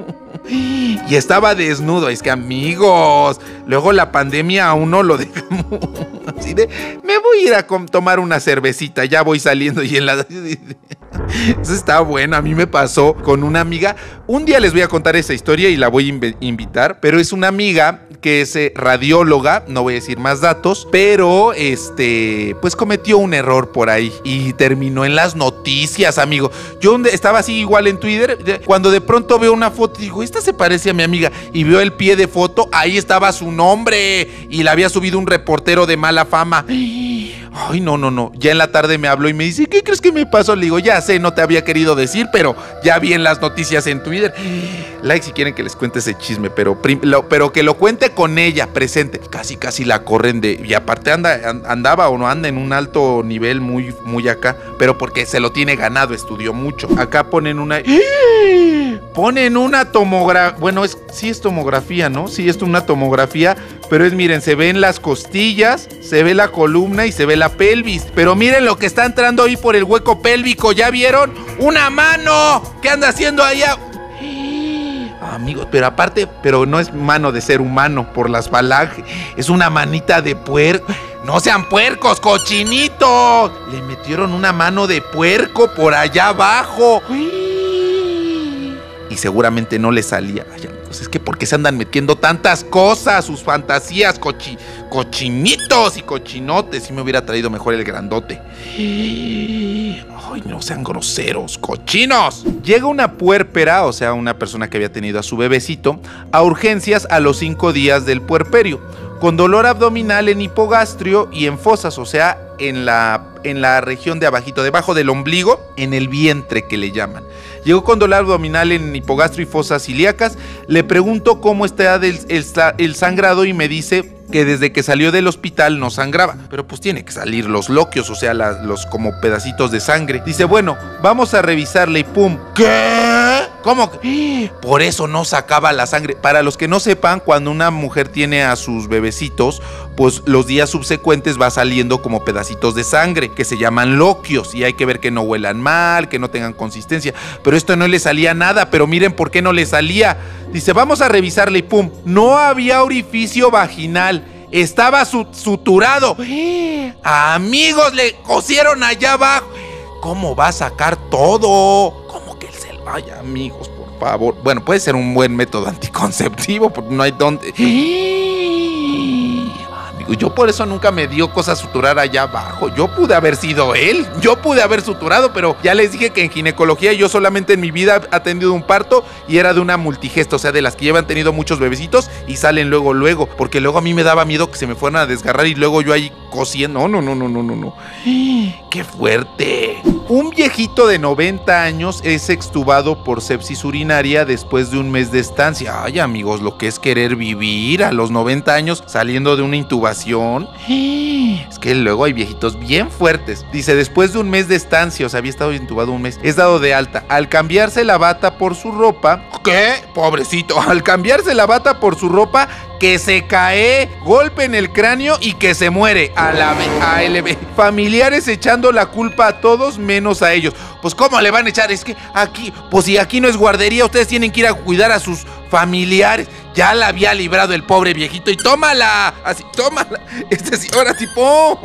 [SPEAKER 1] Y estaba desnudo. Es que, amigos, luego la pandemia a uno lo deja así de, me voy a ir a tomar una cervecita, ya voy saliendo y en la... Eso está bueno, a mí me pasó con una amiga. Un día les voy a contar esa historia y la voy a inv- invitar, pero es una amiga que es eh, radióloga, no voy a decir más datos, pero este, pues cometió un error por ahí y terminó en las noticias, amigo. Yo estaba así igual en Twitter, cuando de pronto veo una foto y digo, esta se parece a mi amiga, y veo el pie de foto, ahí estaba su nombre y la había subido un reportero de mala fama. Ay, no, no, no. Ya en la tarde me habló y me dice, ¿qué crees que me pasó? Le digo, ya sé, no te había querido decir, pero ya vi en las noticias en Twitter. Like si quieren que les cuente ese chisme, pero, prim, lo, pero que lo cuente con ella, presente. Casi, casi la corren de... Y aparte anda, andaba o no anda en un alto nivel muy, muy acá, pero porque se lo tiene ganado, estudió mucho. Acá ponen una... Ponen una tomografía... Bueno, es, sí es tomografía, ¿no? Sí es una tomografía pero es, miren, se ven las costillas, se ve la columna y se ve la pelvis. Pero miren lo que está entrando ahí por el hueco pélvico, ¿ya vieron? ¡Una mano! ¿Qué anda haciendo allá? Amigos, pero aparte, pero no es mano de ser humano por las falanges, es una manita de puerco. ¡No sean puercos, cochinitos! Le metieron una mano de puerco por allá abajo. Y seguramente no le salía. Ay, amigos, es que ¿por qué se andan metiendo tantas cosas? Sus fantasías, cochi, cochinitos y cochinotes. Si me hubiera traído mejor el grandote. Ay, no sean groseros, cochinos. Llega una puérpera, o sea, una persona que había tenido a su bebecito, a urgencias a los cinco días del puerperio, con dolor abdominal en hipogastrio y en fosas, o sea, en la, en la región de abajito, debajo del ombligo, en el vientre que le llaman. Llegó con dolor abdominal en hipogastrio y fosas ilíacas. Le pregunto cómo está el, el, el sangrado y me dice que desde que salió del hospital no sangraba, pero pues tiene que salir los loquios, o sea, la, los como pedacitos de sangre. Dice, bueno, vamos a revisarle y pum. ¿Qué? ¿Cómo que? Por eso no sacaba la sangre. Para los que no sepan, cuando una mujer tiene a sus bebecitos, pues los días subsecuentes va saliendo como pedacitos de sangre, que se llaman loquios, y hay que ver que no huelan mal, que no tengan consistencia. Pero esto no le salía nada, pero miren por qué no le salía. Dice, vamos a revisarle y pum, no había orificio vaginal, estaba su suturado. Amigos, le cosieron allá abajo. ¿Cómo va a sacar todo? ¿Cómo que él se lo vaya, amigos, por favor? Bueno, puede ser un buen método anticonceptivo, porque no hay dónde. Yo por eso nunca me dio cosa suturar allá abajo. Yo pude haber sido él. Yo pude haber suturado, pero ya les dije que en ginecología yo solamente en mi vida he atendido un parto y era de una multigesta, o sea, de las que llevan tenido muchos bebecitos y salen luego, luego. Porque luego a mí me daba miedo que se me fueran a desgarrar y luego yo ahí cosiendo. No, no, no, no, no, no, no. ¡Qué fuerte! Un viejito de noventa años es extubado por sepsis urinaria después de un mes de estancia. Ay, amigos, lo que es querer vivir a los noventa años saliendo de una intubación. Es que luego hay viejitos bien fuertes. Dice, después de un mes de estancia, o sea, había estado intubado un mes, es dado de alta. Al cambiarse la bata por su ropa... ¿Qué? Pobrecito. Al cambiarse la bata por su ropa, que se cae, golpe en el cráneo y que se muere. A la A L B. Familiares echando la culpa a todos menos a ellos. Pues ¿cómo le van a echar? Es que aquí, pues si aquí no es guardería, ustedes tienen que ir a cuidar a sus familiares. Ya la había librado el pobre viejito y tómala. Así, tómala. Este sí, ahora sí, ¡pum!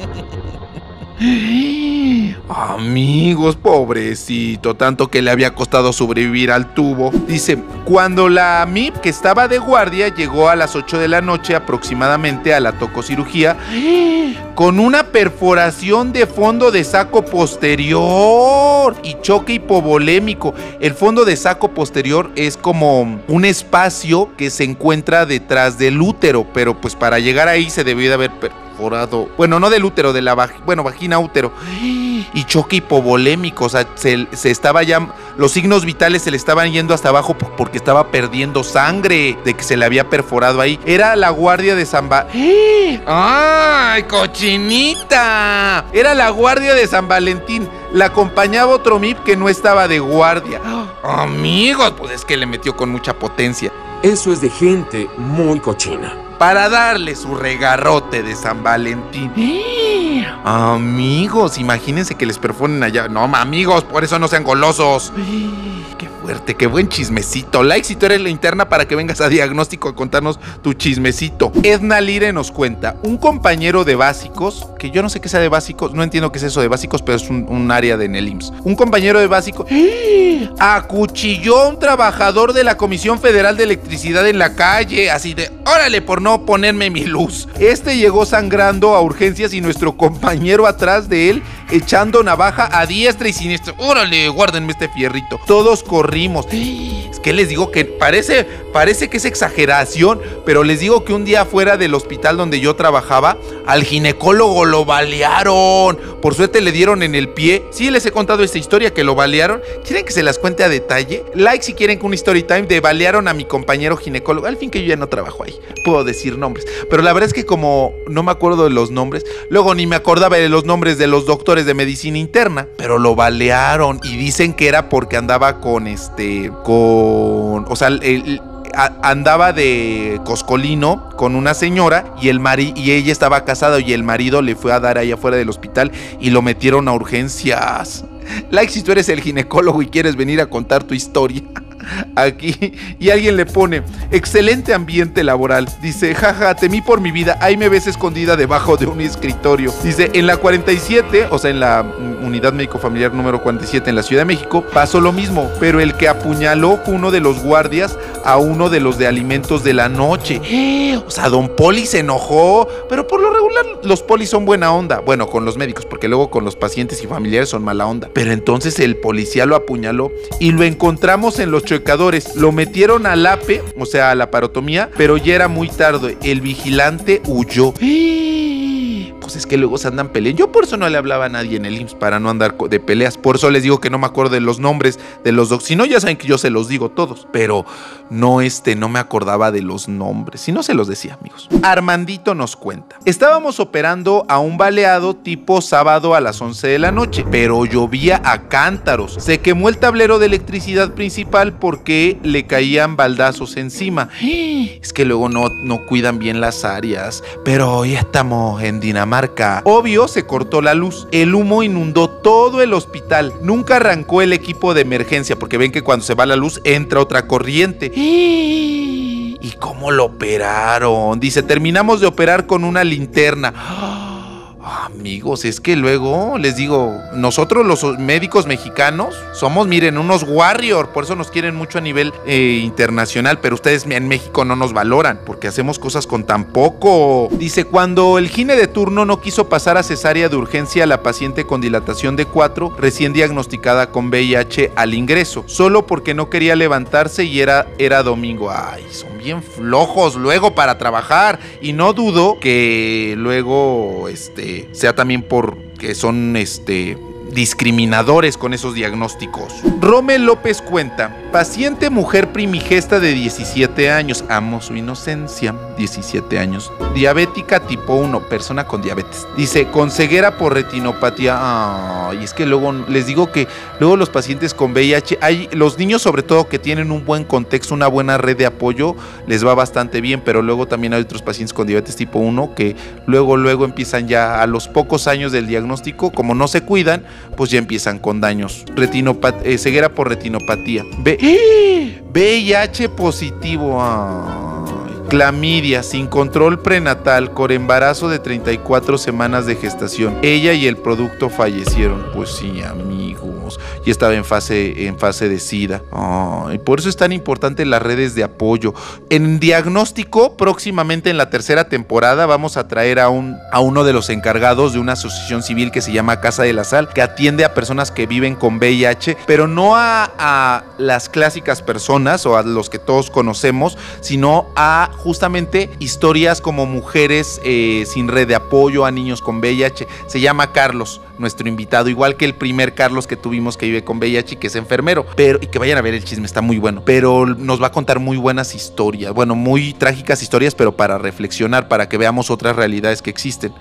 [SPEAKER 1] Amigos, pobrecito, tanto que le había costado sobrevivir al tubo. Dice, cuando la M I P que estaba de guardia llegó a las ocho de la noche aproximadamente a la tococirugía con una perforación de fondo de saco posterior y choque hipovolémico. El fondo de saco posterior es como un espacio que se encuentra detrás del útero, pero pues para llegar ahí se debió de haber perforado. Bueno, no del útero, de la vagina, bueno, vagina útero. Y choque hipovolémico, o sea, se, se estaba ya, los signos vitales se le estaban yendo hasta abajo porque estaba perdiendo sangre de que se le había perforado ahí. Era la guardia de San Va... ¡Ay, cochinita! Era la guardia de San Valentín. La acompañaba otro M I P que no estaba de guardia. Amigos, pues es que le metió con mucha potencia.
[SPEAKER 6] Eso es de gente muy cochina.
[SPEAKER 1] Para darle su regarrote de San Valentín. ¡Eh! Amigos, imagínense que les perforen allá. No, amigos, por eso no sean golosos. ¡Eh! ¡Qué fuerte, qué buen chismecito! Like si tú eres la interna para que vengas a Diagnóstico a contarnos tu chismecito. Edna Lire nos cuenta, un compañero de básicos, que yo no sé qué sea de básicos, no entiendo qué es eso de básicos, pero es un, un área de en el I M S S. Un compañero de básicos ¡eh! Acuchilló a un trabajador de la Comisión Federal de Electricidad en la calle, así de, órale, por no ponerme mi luz. Este llegó sangrando a urgencias y nuestro compañero atrás de él echando navaja a diestra y siniestra. Órale, guárdenme este fierrito. Todos corrimos. Es que les digo que parece, parece que es exageración, pero les digo que un día fuera del hospital donde yo trabajaba, al ginecólogo lo balearon. Por suerte le dieron en el pie. Sí, les he contado esta historia que lo balearon. ¿Quieren que se las cuente a detalle? Like si quieren que un story time de balearon a mi compañero ginecólogo. Al fin que yo ya no trabajo ahí, puedo decir nombres, pero la verdad es que como no me acuerdo de los nombres, luego ni me acordaba de los nombres de los doctores de medicina interna, pero lo balearon y dicen que era porque andaba con este, con, o sea, el, a, andaba de coscolino con una señora y, el mari y ella estaba casada y el marido le fue a dar ahí afuera del hospital y lo metieron a urgencias. Like si tú eres el ginecólogo y quieres venir a contar tu historia aquí, y alguien le pone excelente ambiente laboral, dice jaja, temí por mi vida, ahí me ves escondida debajo de un escritorio. Dice en la cuarenta y siete, o sea en la unidad médico familiar número cuarenta y siete en la Ciudad de México, pasó lo mismo, pero el que apuñaló fue uno de los guardias a uno de los de alimentos de la noche. O sea, don Poli se enojó, pero por lo regular los polis son buena onda, bueno, con los médicos, porque luego con los pacientes y familiares son mala onda, pero entonces el policía lo apuñaló y lo encontramos en los checadores, lo metieron al A P E, o sea, a la parotomía, pero ya era muy tarde, el vigilante huyó. Pues es que luego se andan peleando. Yo por eso no le hablaba a nadie en el I M S S, para no andar de peleas. Por eso les digo que no me acuerdo de los nombres de los dos. Si no, ya saben que yo se los digo todos. Pero no, este, no me acordaba de los nombres. Si no, se los decía, amigos. Armandito nos cuenta. Estábamos operando a un baleado tipo sábado a las once de la noche, pero llovía a cántaros. Se quemó el tablero de electricidad principal porque le caían baldazos encima. Es que luego no, no cuidan bien las áreas. Pero hoy estamos en Dinamarca. Obvio, se cortó la luz. El humo inundó todo el hospital. Nunca arrancó el equipo de emergencia, porque ven que cuando se va la luz entra otra corriente. ¿Y cómo lo operaron? Dice, terminamos de operar con una linterna. Amigos, es que luego les digo, nosotros los médicos mexicanos somos, miren, unos warrior, por eso nos quieren mucho a nivel eh, internacional, pero ustedes en México no nos valoran porque hacemos cosas con tan poco. Dice, cuando el gine de turno no quiso pasar a cesárea de urgencia a la paciente con dilatación de cuatro, recién diagnosticada con V I H al ingreso, solo porque no quería levantarse y era, era domingo. Ay, son bien flojos luego para trabajar, y no dudo que luego este sea también porque son este discriminadores con esos diagnósticos. Rommel López cuenta, paciente mujer primigesta de diecisiete años, amo su inocencia, diecisiete años, diabética tipo uno, persona con diabetes. Dice, con ceguera por retinopatía. Ay, es que luego les digo que luego los pacientes con V I H, hay los niños sobre todo que tienen un buen contexto, una buena red de apoyo, les va bastante bien, pero luego también hay otros pacientes con diabetes tipo uno que luego luego empiezan ya a los pocos años del diagnóstico, como no se cuidan, pues ya empiezan con daños. Retinopat eh, ceguera por retinopatía. V I H positivo. Ay. Clamidia, sin control prenatal, con embarazo de treinta y cuatro semanas de gestación. Ella y el producto fallecieron. Pues sí, amigos. Y estaba en fase, en fase de SIDA. Ay, por eso es tan importante las redes de apoyo. En diagnóstico, próximamente en la tercera temporada, vamos a traer a, un, a uno de los encargados de una asociación civil que se llama Casa de la Sal, que atiende a personas que viven con V I H, pero no a, a las clásicas personas o a los que todos conocemos, sino a justamente historias como mujeres eh, sin red de apoyo, a niños con V I H. Se llama Carlos, nuestro invitado, igual que el primer Carlos que tuvimos que vive con V I H y que es enfermero, pero y que vayan a ver el chisme, está muy bueno, pero nos va a contar muy buenas historias, bueno, muy trágicas historias, pero para reflexionar, para que veamos otras realidades que existen.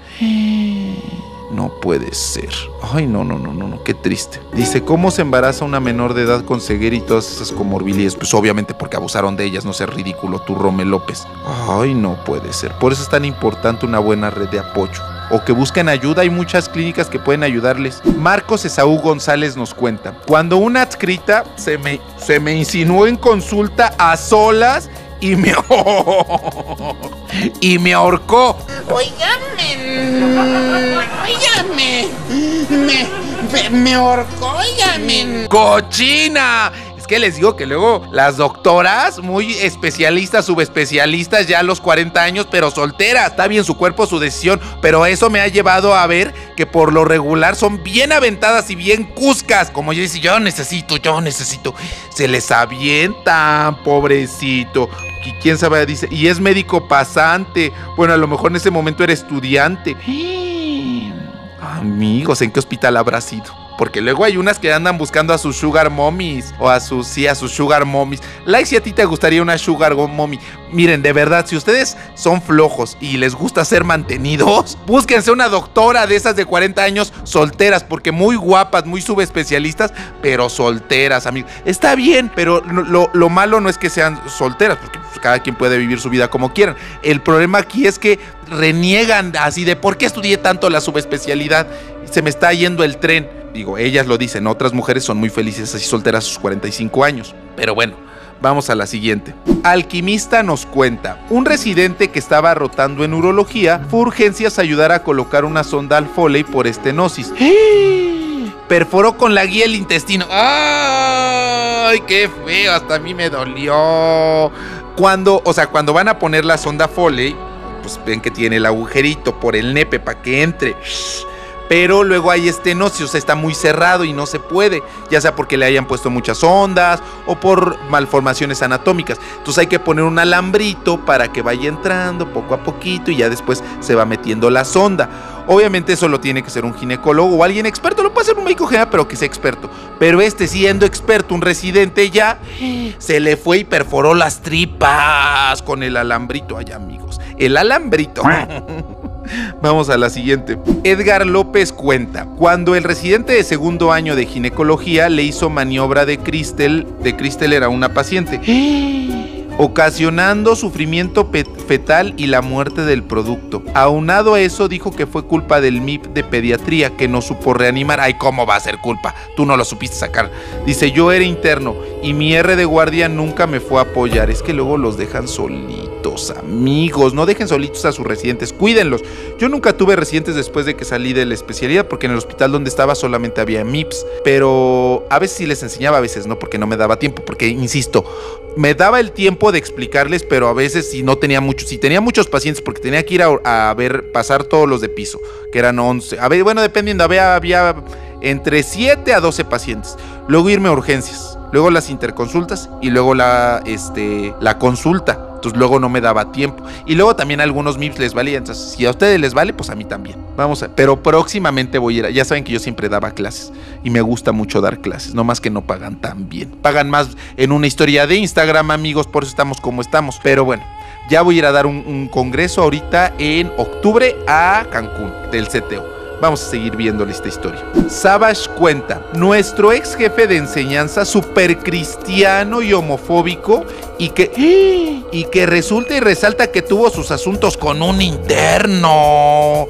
[SPEAKER 1] No puede ser. Ay, no, no, no, no, no, qué triste. Dice, ¿cómo se embaraza una menor de edad con ceguera y todas esas comorbilidades? Pues obviamente porque abusaron de ellas, no seas ridículo tú, Rommel López. Ay, no puede ser. Por eso es tan importante una buena red de apoyo. O que busquen ayuda, hay muchas clínicas que pueden ayudarles. Marcos Esaú González nos cuenta, cuando una adscrita se me, se me insinuó en consulta a solas y me y me ahorcó.
[SPEAKER 7] Óigame, óigame, me, me, me ahorcó, óigame.
[SPEAKER 1] ¡Cochina! Es que les digo que luego las doctoras, muy especialistas, subespecialistas, ya a los cuarenta años, pero solteras. Está bien su cuerpo, su decisión, pero eso me ha llevado a ver que por lo regular son bien aventadas y bien cuscas. Como yo dice, yo necesito, yo necesito. Se les avientan, pobrecito. Y quién sabe, dice, y es médico pasante. Bueno, a lo mejor en ese momento era estudiante. Amigos, ¿en qué hospital habrá sido? porque luego hay unas que andan buscando a sus sugar mommies, o a sus, sí, a sus sugar mommies. Like si a ti te gustaría una sugar mommy. Miren, de verdad, si ustedes son flojos y les gusta ser mantenidos, búsquense una doctora de esas de cuarenta años solteras, porque muy guapas, muy subespecialistas, pero solteras, amigos. Está bien, pero lo, lo malo no es que sean solteras, porque pues, cada quien puede vivir su vida como quieran. El problema aquí es que reniegan así de ¿por qué estudié tanto la subespecialidad? Se me está yendo el tren. Digo, ellas lo dicen, otras mujeres son muy felices así solteras a sus cuarenta y cinco años. Pero bueno, vamos a la siguiente. Alquimista nos cuenta, un residente que estaba rotando en urología fue a urgencias a ayudar a colocar una sonda al Foley por estenosis. Perforó con la guía el intestino. ¡Ay, qué feo! Hasta a mí me dolió. Cuando, o sea, cuando van a poner la sonda Foley, pues ven que tiene el agujerito por el nepe para que entre. Pero luego hay estenosis, o sea, está muy cerrado y no se puede, ya sea porque le hayan puesto muchas ondas o por malformaciones anatómicas. Entonces hay que poner un alambrito para que vaya entrando poco a poquito y ya después se va metiendo la sonda. Obviamente eso lo tiene que ser un ginecólogo o alguien experto, lo puede ser un médico general, pero que sea experto. Pero este, siendo experto, un residente ya, se le fue y perforó las tripas con el alambrito. Ay, amigos, el alambrito. Vamos a la siguiente. Edgar López cuenta, cuando el residente de segundo año de ginecología le hizo maniobra de Cristel, de Cristel era una paciente, ocasionando sufrimiento fetal y la muerte del producto. Aunado a eso, dijo que fue culpa del M I P de pediatría, que no supo reanimar. Ay, ¿cómo va a ser culpa? Tú no lo supiste sacar. Dice, yo era interno y mi R de guardia nunca me fue a apoyar. Es que luego los dejan solitos, amigos. No dejen solitos a sus residentes, cuídenlos. Yo nunca tuve residentes después de que salí de la especialidad, porque en el hospital donde estaba solamente había M I Ps. Pero a veces sí les enseñaba, a veces no, porque no me daba tiempo. Porque, insisto, me daba el tiempo de explicarles, pero a veces si no tenía muchos, si tenía muchos pacientes, porque tenía que ir a, a ver, pasar todos los de piso, que eran once, a ver, bueno, dependiendo, había, había entre siete a doce pacientes, luego irme a urgencias, luego las interconsultas y luego la, este, la consulta. Entonces luego no me daba tiempo. Y luego también a algunos M I Ps les valía. Entonces, si a ustedes les vale, pues a mí también. Vamos a, pero próximamente voy a ir. A, ya saben que yo siempre daba clases. Y me gusta mucho dar clases. No más que no pagan tan bien. Pagan más en una historia de Instagram, amigos. Por eso estamos como estamos. Pero bueno, ya voy a ir a dar un, un congreso ahorita en octubre a Cancún, del C T O. Vamos a seguir viéndole esta historia. Savage cuenta, nuestro ex jefe de enseñanza, súper cristiano y homofóbico, y que, y que resulta y resalta que tuvo sus asuntos con un interno.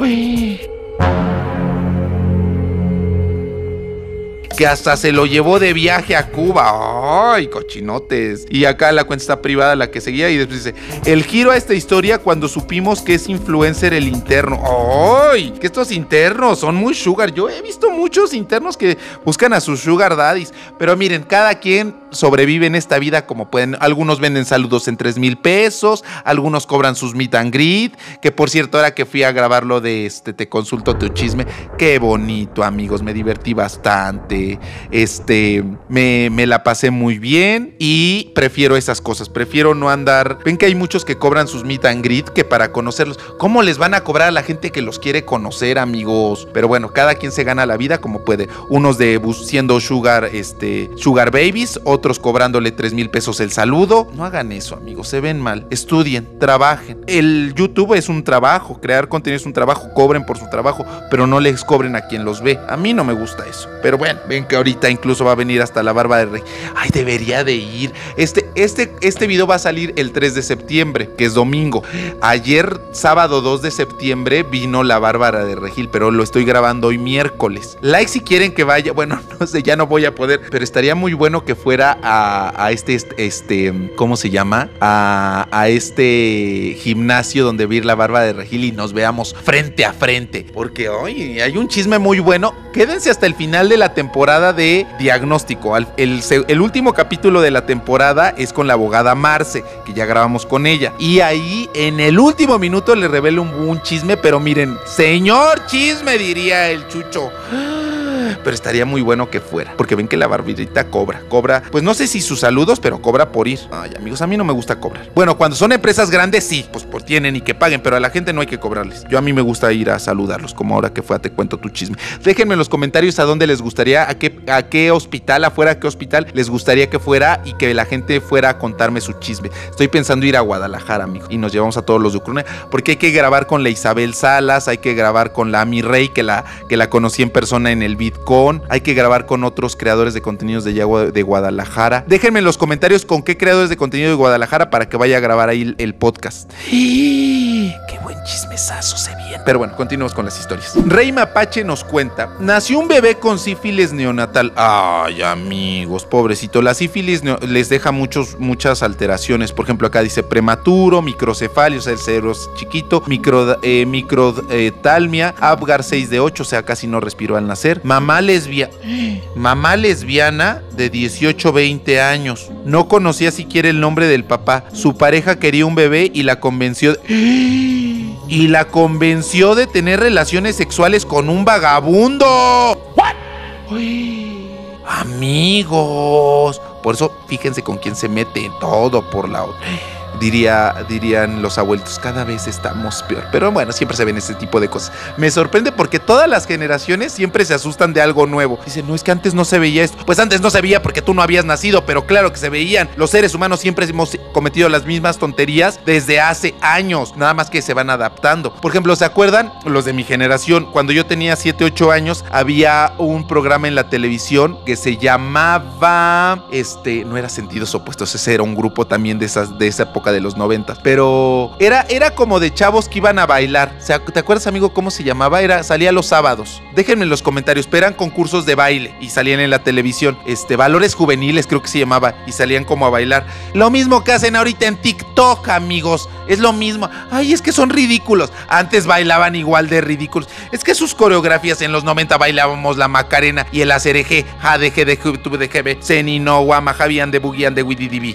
[SPEAKER 1] Que hasta se lo llevó de viaje a Cuba. ¡Ay, cochinotes! Y acá la cuenta está privada, la que seguía, y después dice, el giro a esta historia cuando supimos que es influencer el interno. ¡Ay! Que estos internos son muy sugar. Yo he visto muchos internos que buscan a sus sugar daddies. Pero miren, cada quien sobrevive en esta vida como pueden. Algunos venden saludos en tres mil pesos, algunos cobran sus meet and greet, que por cierto, ahora que fui a grabarlo de este Te Consulto Tu Chisme, qué bonito, amigos, me divertí bastante. Este, me, me la pasé muy bien y prefiero esas cosas, prefiero no andar. Ven que hay muchos que cobran sus meet and greet que para conocerlos. ¿Cómo les van a cobrar a la gente que los quiere conocer, amigos? Pero bueno, cada quien se gana la vida como puede. Unos de siendo sugar, este, sugar babies, otros cobrándole tres mil pesos el saludo. No hagan eso, amigos, se ven mal. Estudien, trabajen. El YouTube es un trabajo, crear contenido es un trabajo, cobren por su trabajo, pero no les cobren a quien los ve. A mí no me gusta eso. Pero bueno, ven que ahorita incluso va a venir hasta la Barba de Rey. Ay, debería de ir. Este, este, este video va a salir el tres de septiembre, que es domingo. Ayer, sábado dos de septiembre, vino la Bárbara de Regil, pero lo estoy grabando hoy miércoles. Like si quieren que vaya. Bueno, no sé, ya no voy a poder, pero estaría muy bueno que fuera a, a este, este, ¿cómo se llama? A, a este gimnasio donde vi la Bárbara de Regil y nos veamos frente a frente. Porque hoy hay un chisme muy bueno. Quédense hasta el final de la temporada de Diagnóstico. El, el, el último capítulo de la temporada es con la abogada Marce, que ya grabamos con ella. Y ahí, en el último minuto, le revelo un, un chisme, pero miren, señor chisme, diría el Chucho. pero estaría muy bueno que fuera, porque ven que la Barbita cobra, cobra, pues no sé si sus saludos, pero cobra por ir. Ay, amigos, a mí no me gusta cobrar. Bueno, cuando son empresas grandes, sí, pues, pues tienen y que paguen, pero a la gente no hay que cobrarles. Yo a mí me gusta ir a saludarlos, como ahora que fue a Te Cuento Tu Chisme. Déjenme en los comentarios a dónde les gustaría, a qué, a qué hospital, afuera, a qué hospital les gustaría que fuera y que la gente fuera a contarme su chisme. Estoy pensando ir a Guadalajara, amigo, y nos llevamos a todos los de Ucrania, porque hay que grabar con la Isabel Salas, hay que grabar con la Ami Rey, que la, que la conocí en persona en el VidCon, hay que grabar con otros creadores de contenidos de, de Guadalajara. Déjenme en los comentarios con qué creadores de contenido de Guadalajara para que vaya a grabar ahí el, el podcast. ¡Qué buen chismesazo se viene! Pero bueno, continuamos con las historias. Rey Mapache nos cuenta, nació un bebé con sífilis neonatal. Ay, amigos, pobrecito, la sífilis neo- les deja muchos, muchas alteraciones. Por ejemplo, acá dice prematuro, microcefalia, o sea, el cerebro es chiquito, micro, eh, microtalmia, Apgar seis de ocho, o sea, casi no respiró al nacer. Mamá lesbiana, mamá lesbiana de dieciocho, veinte años. No conocía siquiera el nombre del papá. Su pareja quería un bebé y la convenció de... y la convenció de tener relaciones sexuales con un vagabundo. ¿What? Uy, amigos, por eso fíjense con quién se mete todo por la otra. Diría, dirían los abuelitos, cada vez estamos peor. Pero bueno, siempre se ven ese tipo de cosas. Me sorprende porque todas las generaciones siempre se asustan de algo nuevo. Dicen, no, es que antes no se veía esto. Pues antes no se veía porque tú no habías nacido, pero claro que se veían. Los seres humanos siempre hemos cometido las mismas tonterías desde hace años, nada más que se van adaptando. Por ejemplo, ¿se acuerdan? Los de mi generación, cuando yo tenía siete, ocho años, había un programa en la televisión que se llamaba, este, no era Sentidos Opuestos, ese era un grupo también de, esas, de esa época de los noventas, pero era, era como de chavos que iban a bailar. O sea, ¿te acuerdas, amigo, cómo se llamaba? Era, salía los sábados. Déjenme en los comentarios, pero eran concursos de baile y salían en la televisión. Este, Valores Juveniles creo que se llamaba, y salían como a bailar. Lo mismo que hacen ahorita en TikTok, amigos. Es lo mismo. Ay, es que son ridículos. Antes bailaban igual de ridículos. Es que sus coreografías en los noventa bailábamos la Macarena y el Acereje, Jadeje de Jube de Jebe, Senino, Guama, Javian de Bugian de Wididibi.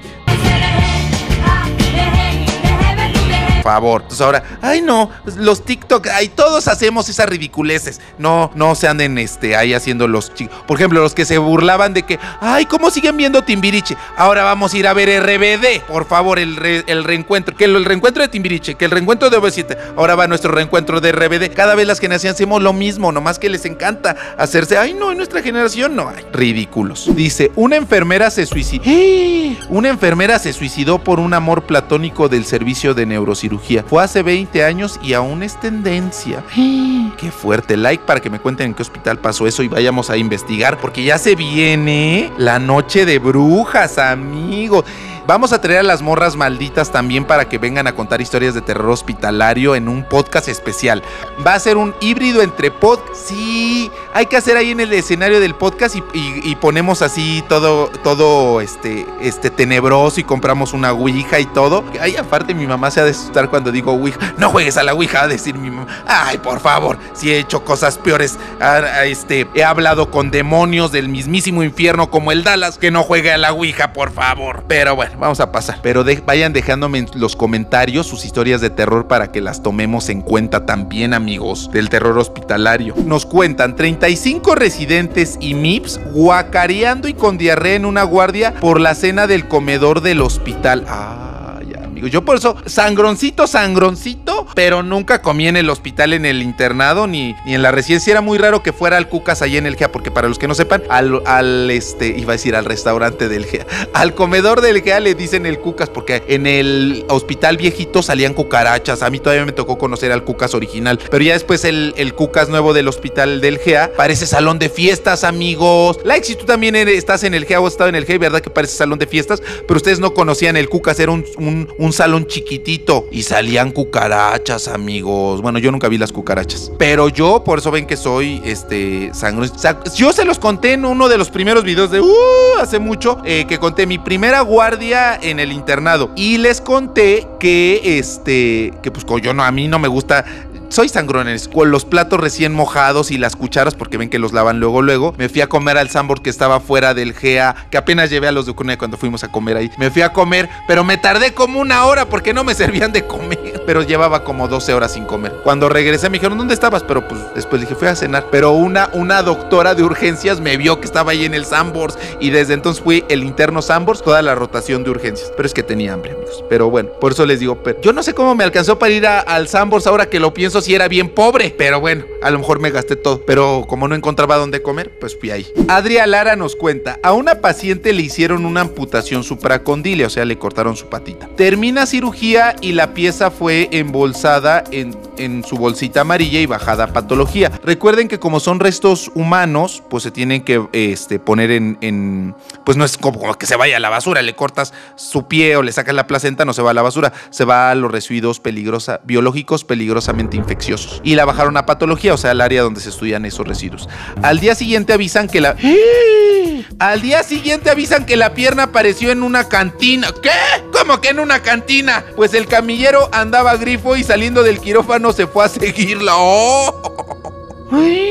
[SPEAKER 1] Favor. Entonces ahora, ay no, los TikTok, ay, todos hacemos esas ridiculeces. No, no se anden este, ahí haciendo los chicos. Por ejemplo, los que se burlaban de que, ay, ¿cómo siguen viendo Timbiriche? Ahora vamos a ir a ver R B D. Por favor, el, re, el reencuentro. Que el, el reencuentro de Timbiriche, que el reencuentro de O V siete. Ahora va nuestro reencuentro de R B D. Cada vez las generaciones hacemos lo mismo, nomás que les encanta hacerse, ay no, en nuestra generación no, ay, ridículos. Dice, una enfermera se suicidó. Una enfermera se suicidó por un amor platónico del servicio de neurocirugía. Fue hace veinte años y aún es tendencia. Qué fuerte. Like para que me cuenten en qué hospital pasó eso y vayamos a investigar, porque ya se viene la noche de brujas, amigos. Vamos a traer a las morras malditas también para que vengan a contar historias de terror hospitalario en un podcast especial. Va a ser un híbrido entre podcast. Sí, hay que hacer ahí en el escenario del podcast y, y, y ponemos así todo, todo este, este tenebroso y compramos una ouija y todo. Ay, aparte mi mamá se ha de asustar cuando digo ouija. No juegues a la ouija, a decir mi mamá. Ay, por favor, si he hecho cosas peores. A, a este, he hablado con demonios del mismísimo infierno como el Dallas. Que no juegue a la ouija, por favor. Pero bueno, vamos a pasar. Pero de, vayan dejándome en los comentarios sus historias de terror para que las tomemos en cuenta también, amigos, del terror hospitalario. Nos cuentan treinta y cinco residentes y M I P S guacareando y con diarrea en una guardia por la cena del comedor del hospital. Ah. Yo por eso, sangroncito, sangroncito, pero nunca comí en el hospital, en el internado, ni, ni en la residencia. Era muy raro que fuera al Cucas allá en el G E A, porque para los que no sepan, al, al este, iba a decir al restaurante del G E A, al comedor del G E A le dicen el Cucas, porque en el hospital viejito salían cucarachas. A mí todavía me tocó conocer al Cucas original, pero ya después el, el Cucas nuevo del hospital del G E A parece salón de fiestas, amigos. Like, si tú también eres, estás en el G E A o has estado en el G E A, ¿verdad que parece salón de fiestas? Pero ustedes no conocían el Cucas, era un, un, un salón chiquitito y salían cucarachas, amigos. Bueno, yo nunca vi las cucarachas, pero yo, por eso ven que soy este sangre. Yo se los conté en uno de los primeros videos de uh, hace mucho, eh, que conté mi primera guardia en el internado y les conté que este, que pues yo no, a mí no me gusta soy sangrones, con los platos recién mojados y las cucharas, porque ven que los lavan luego, luego. Me fui a comer al Sanborns que estaba fuera del G A, que apenas llevé a los de Ucrania cuando fuimos a comer ahí. Me fui a comer, pero me tardé como una hora porque no me servían de comer. Pero llevaba como doce horas sin comer. Cuando regresé me dijeron, ¿dónde estabas? Pero pues después dije, fui a cenar. Pero una, una doctora de urgencias me vio que estaba ahí en el Sanborns y desde entonces fui el interno Sanborns, toda la rotación de urgencias. Pero es que tenía hambre, amigos. Pero bueno, por eso les digo, pero yo no sé cómo me alcanzó para ir a, al Sanborns ahora que lo pienso, si era bien pobre. Pero bueno, a lo mejor me gasté todo. Pero como no encontraba dónde comer, pues fui ahí. Adriana Lara nos cuenta, a una paciente le hicieron una amputación supracondílea, o sea, le cortaron su patita. Termina cirugía y la pieza fue embolsada en, en su bolsita amarilla y bajada a patología. Recuerden que como son restos humanos, pues se tienen que este, poner en, en... Pues no es como que se vaya a la basura, le cortas su pie o le sacas la placenta, no se va a la basura, se va a los residuos peligrosa, biológicos peligrosamente infecciosos. Y la bajaron a patología, o sea, al área donde se estudian esos residuos. Al día siguiente avisan que la... Al día siguiente avisan que la pierna apareció en una cantina. ¿Qué? ¿Cómo que en una cantina? Pues el camillero andaba grifo y saliendo del quirófano se fue a seguirla. ¡Oh!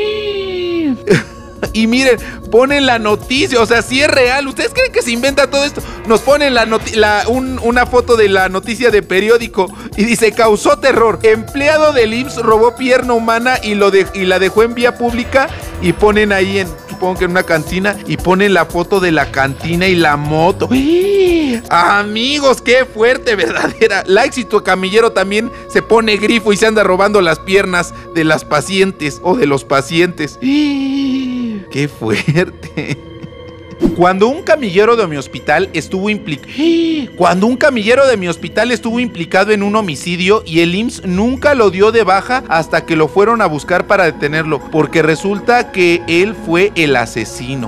[SPEAKER 1] Y miren, ponen la noticia, o sea, si es real. ¿Ustedes creen que se inventa todo esto? Nos ponen la la, un, una foto de la noticia de periódico y dice, causó terror. Empleado del I M S S robó pierna humana y, lo de, y la dejó en vía pública. Y ponen ahí, en, supongo que en una cantina, y ponen la foto de la cantina y la moto. ¡Uy! Amigos, qué fuerte, verdadera. La éxito camillero también se pone grifo y se anda robando las piernas de las pacientes o de los pacientes. ¡Uy! ¡Qué fuerte! Cuando un camillero de mi hospital estuvo implicado Cuando un camillero de mi hospital estuvo implicado en un homicidio y el I M S S nunca lo dio de baja hasta que lo fueron a buscar para detenerlo, porque resulta que él fue el asesino.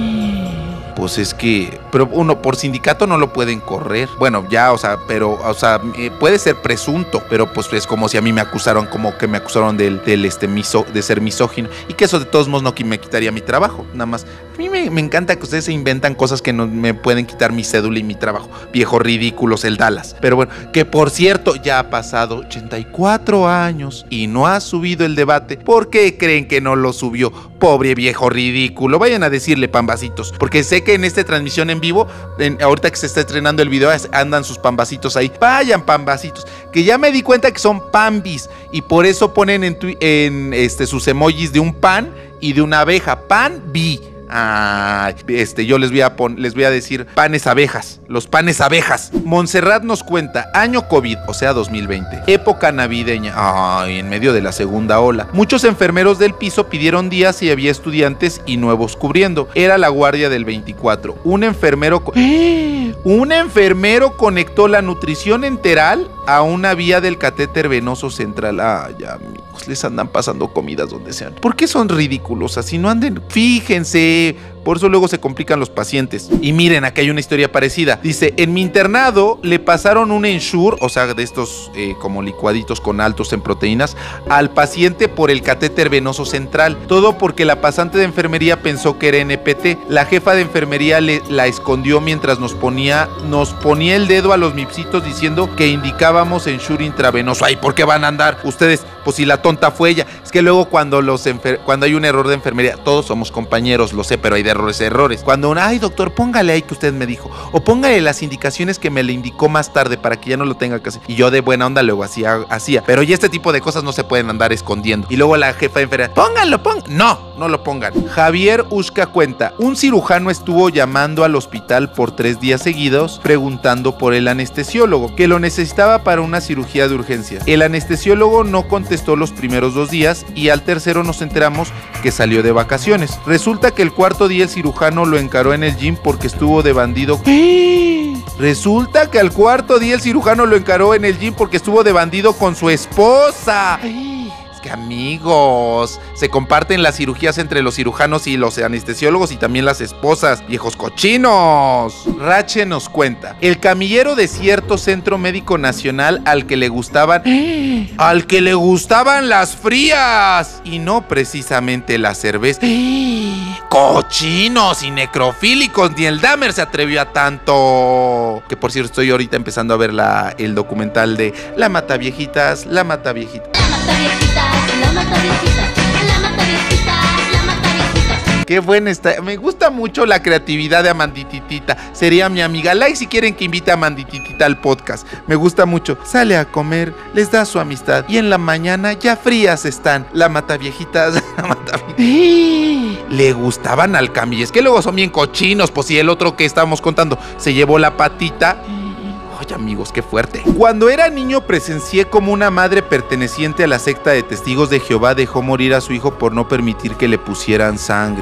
[SPEAKER 1] Pues es que, pero uno por sindicato no lo pueden correr. Bueno, ya, o sea, pero, o sea, eh, puede ser presunto, pero pues es como si a mí me acusaron, como que me acusaron del, del este miso, de ser misógino, y que eso de todos modos no me quitaría mi trabajo, nada más. A mí me, me encanta que ustedes se inventan cosas que no me pueden quitar mi cédula y mi trabajo. Viejos ridículos, el Dallas. Pero bueno, que por cierto, ya ha pasado ochenta y cuatro años y no ha subido el debate. ¿Por qué creen que no lo subió? Pobre viejo ridículo. Vayan a decirle, pambacitos, porque sé que en esta transmisión en vivo, en, ahorita que se está estrenando el video, andan sus pambacitos ahí. Vayan, pambacitos, que ya me di cuenta que son pambis y por eso ponen en, en este, sus emojis de un pan y de una abeja. Pan bi. Ah, este, yo les voy a pon, les voy a decir panes abejas, los panes abejas. Montserrat nos cuenta, año COVID, o sea dos mil veinte, época navideña, ay, en medio de la segunda ola. Muchos enfermeros del piso pidieron días y había estudiantes y nuevos cubriendo. Era la guardia del veinticuatro. Un enfermero, ¡eh! un enfermero conectó la nutrición enteral a una vía del catéter venoso central. Ay, amigos, les andan pasando comidas donde sean. ¿Por qué son ridículos así? No anden, fíjense. Por eso luego se complican los pacientes. Y miren, acá hay una historia parecida. Dice, en mi internado le pasaron un Ensure, o sea, de estos eh, como licuaditos con altos en proteínas, al paciente por el catéter venoso central. Todo porque la pasante de enfermería pensó que era N P T. La jefa de enfermería le, la escondió mientras nos ponía, nos ponía el dedo a los mipsitos diciendo que indicábamos Ensure intravenoso. Ay, ¿por qué van a andar ustedes? Pues si la tonta fue ella. Es que luego cuando, los enfer- cuando hay un error de enfermería, todos somos compañeros, lo sé, pero hay de errores, errores. Cuando una, ay doctor, póngale ahí que usted me dijo, o póngale las indicaciones que me le indicó más tarde para que ya no lo tenga que hacer. Y yo de buena onda luego hacía, hacía. Pero ya este tipo de cosas no se pueden andar escondiendo. Y luego la jefa de enfermería, pónganlo, pónganlo. No, no lo pongan. Javier Ushka cuenta, un cirujano estuvo llamando al hospital por tres días seguidos preguntando por el anestesiólogo, que lo necesitaba para una cirugía de urgencia. El anestesiólogo no contestó los primeros dos días y al tercero nos enteramos que salió de vacaciones. Resulta que el cuarto día el cirujano lo encaró en el gym porque estuvo de bandido. ¿Qué? Resulta que al cuarto día el cirujano lo encaró en el gym porque estuvo de bandido con su esposa. Es que amigos, se comparten las cirugías entre los cirujanos y los anestesiólogos y también las esposas. Viejos cochinos. Rache nos cuenta, el camillero de cierto centro médico nacional al que le gustaban al que le gustaban las frías y no precisamente la cerveza. Cochinos y necrofílicos, ni el Dahmer se atrevió a tanto. Que por cierto estoy ahorita empezando a ver la, el documental de La Mata Viejitas, La Mata Viejitas.
[SPEAKER 8] La Mata Viejitas. mata viejitas, la mata viejitas, la mata viejitas.
[SPEAKER 1] Qué buena está. Me gusta mucho la creatividad de Amandititita. Sería mi amiga. Like si quieren que invite a Amandititita al podcast. Me gusta mucho. Sale a comer, les da su amistad. Y en la mañana ya frías están. La mata viejitas. La mata viejitas. Le gustaban al Camille. Es que luego son bien cochinos. Pues si el otro que estábamos contando se llevó la patita. Ay, amigos, qué fuerte. Cuando era niño presencié como una madre perteneciente a la secta de Testigos de Jehová dejó morir a su hijo por no permitir que le pusieran sangre.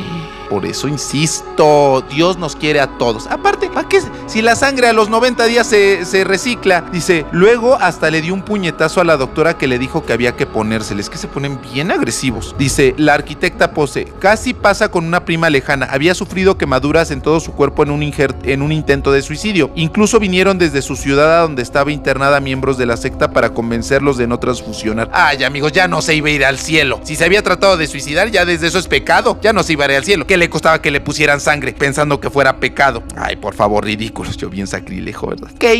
[SPEAKER 1] Por eso insisto, Dios nos quiere a todos. Aparte, ¿para qué? Si la sangre a los noventa días se, se recicla. Dice, luego hasta le dio un puñetazo a la doctora que le dijo que había que ponérsele. Es que se ponen bien agresivos. Dice, la arquitecta Pose, casi pasa con una prima lejana. Había sufrido quemaduras en todo su cuerpo en un, en un intento de suicidio. Incluso vinieron desde su ciudad a donde estaba internada miembros de la secta para convencerlos de no transfusionar. Ay, amigos, ya no se iba a ir al cielo. Si se había tratado de suicidar, ya desde eso es pecado. Ya no se iba a ir al cielo. ¿Qué le costaba que le pusieran sangre pensando que fuera pecado? Ay, por favor, ridículos. Yo bien sacrilegio, ¿verdad? ¿Qué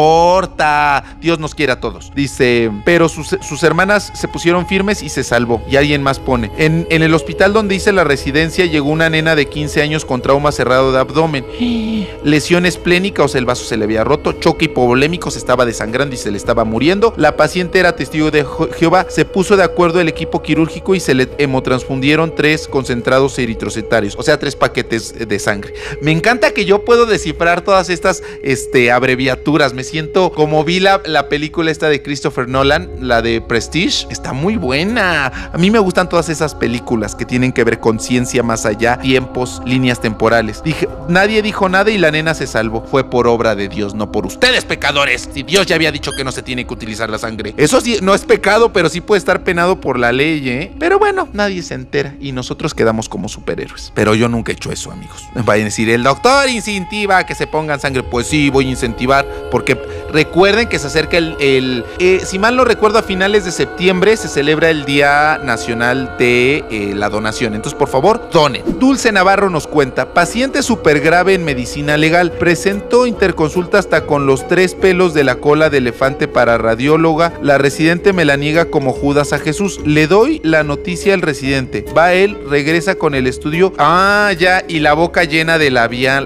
[SPEAKER 1] importa? Dios nos quiere a todos. Dice, pero sus, sus hermanas se pusieron firmes y se salvó. Y alguien más pone, en, en el hospital donde hice la residencia llegó una nena de quince años con trauma cerrado de abdomen, lesión esplénica, o sea, el vaso se le había roto, choque hipovolémico, se estaba desangrando y se le estaba muriendo. La paciente era testigo de Jehová. Se puso de acuerdo el equipo quirúrgico y se le hemotransfundieron tres concentrados eritrocetarios. O sea, tres paquetes de sangre. Me encanta que yo puedo descifrar todas estas este, abreviaturas. Me siento como vi la, la película esta de Christopher Nolan, la de Prestige. Está muy buena. A mí me gustan todas esas películas que tienen que ver con ciencia más allá, tiempos, líneas temporales. Dije, nadie dijo nada y la nena se salvó. Fue por obra de Dios, no por ustedes, pecadores. Si Dios ya había dicho que no se tiene que utilizar la sangre. Eso sí, no es pecado, pero sí puede estar penado por la ley, ¿eh? Pero bueno, nadie se entera y nosotros quedamos como superhéroes. Pero yo nunca he hecho eso, amigos. Me vayan a decir, el doctor incentiva a que se pongan sangre. Pues sí, voy a incentivar, porque recuerden que se acerca el... el eh, si mal no recuerdo, a finales de septiembre se celebra el Día Nacional de eh, la Donación. Entonces, por favor, donen. Dulce Navarro nos cuenta, paciente súper grave en medicina legal. Presentó interconsulta hasta con los tres pelos de la cola de elefante para radióloga. La residente me la niega como Judas a Jesús. Le doy la noticia al residente. Va él, regresa con el estudio. Ah, ya, y la boca llena de labial.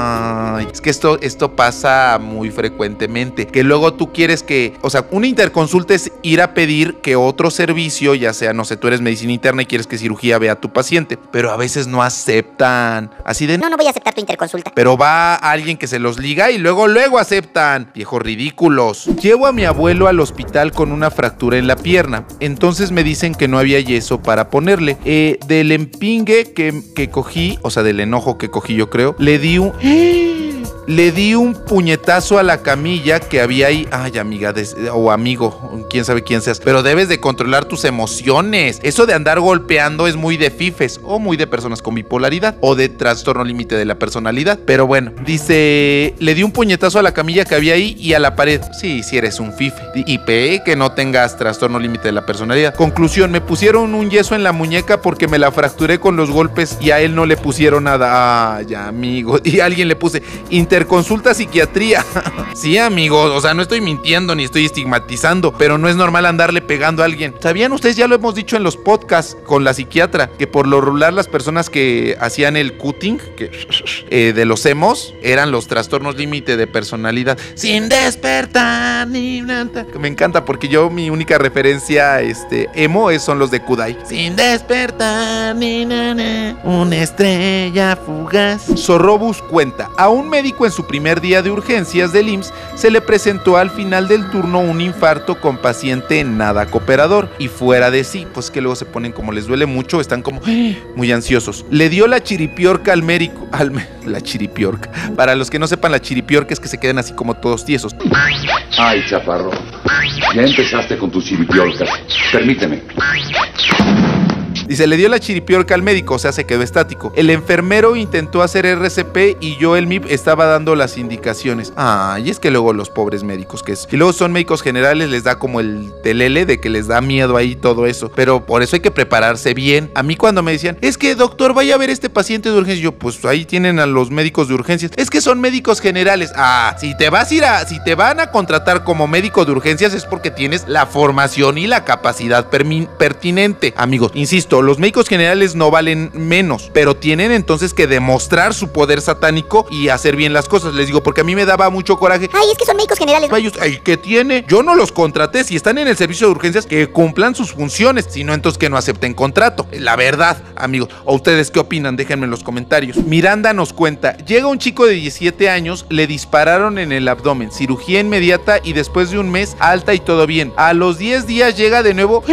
[SPEAKER 1] Ay, es que esto, esto pasa muy frecuentemente. Que luego tú quieres que, o sea, una interconsulta es ir a pedir que otro servicio, ya sea, no sé, tú eres medicina interna y quieres que cirugía vea a tu paciente, pero a veces no aceptan. Así de,
[SPEAKER 3] No, no voy a aceptar tu interconsulta.
[SPEAKER 1] pero va alguien que se los liga y luego, luego aceptan. Viejos ridículos. Llevo a mi abuelo al hospital con una fractura en la pierna. Entonces me dicen que no había yeso para ponerle. Eh, del empingue que, que cogí, o sea, del enojo que cogí yo creo, le di un... Le di un puñetazo a la camilla que había ahí. Ay, amiga, des, o amigo, quién sabe quién seas. Pero debes de controlar tus emociones. Eso de andar golpeando es muy de fifes, o muy de personas con bipolaridad, o de trastorno límite de la personalidad. Pero bueno, dice, le di un puñetazo a la camilla que había ahí y a la pared. Sí, si eres un fife. Y pe, que no tengas trastorno límite de la personalidad. Conclusión, me pusieron un yeso en la muñeca porque me la fracturé con los golpes y a él no le pusieron nada. Ay, amigo. Y a alguien le puse interconsulta psiquiatría. Sí, amigos, o sea, no estoy mintiendo ni estoy estigmatizando, pero no es normal andarle pegando a alguien. ¿Sabían ustedes? Ya lo hemos dicho en los podcasts con la psiquiatra, que por lo regular las personas que hacían el cutting que, eh, de los emos eran los trastornos límite de personalidad. Sin despertar ni nada. Me encanta porque yo mi única referencia este, emo es, son los de Kudai. Sin despertar ni nada, una estrella fugaz. Zorrobus cuenta, a un médico en su primer día de urgencias del I M S S se le presentó al final del turno un infarto con paciente nada cooperador y fuera de sí, pues que luego se ponen como les duele mucho, están como muy ansiosos. Le dio la chiripiorca al médico, al, la chiripiorca, para los que no sepan, la chiripiorca es que se quedan así como todos tiesos.
[SPEAKER 9] Ay, chaparro, ya empezaste con tus chiripiorcas, permíteme.
[SPEAKER 1] Dice, le dio la chiripiorca al médico, o sea, se quedó estático. El enfermero intentó hacer R C P y yo, el M I P, estaba dando las indicaciones. Ah, y es que luego los pobres médicos que es. Y luego son médicos generales, les da como el telele de que les da miedo ahí todo eso. Pero por eso hay que prepararse bien. A mí cuando me decían, es que doctor, vaya a ver este paciente de urgencias, yo, pues ahí tienen a los médicos de urgencias. Es que son médicos generales. Ah, si te vas a ir a, si te van a contratar como médico de urgencias es porque tienes la formación y la capacidad pertinente. Amigos, insisto, los médicos generales no valen menos, pero tienen entonces que demostrar su poder satánico y hacer bien las cosas. Les digo, porque a mí me daba mucho coraje.
[SPEAKER 3] Ay, es que son médicos generales.
[SPEAKER 1] Ay, ¿qué tiene? Yo no los contraté. Si están en el servicio de urgencias, que cumplan sus funciones. Si no, entonces que no acepten contrato. La verdad, amigos. ¿O ustedes qué opinan? Déjenme en los comentarios. Miranda nos cuenta, llega un chico de diecisiete años, le dispararon en el abdomen, cirugía inmediata y después de un mes, alta y todo bien. A los diez días llega de nuevo...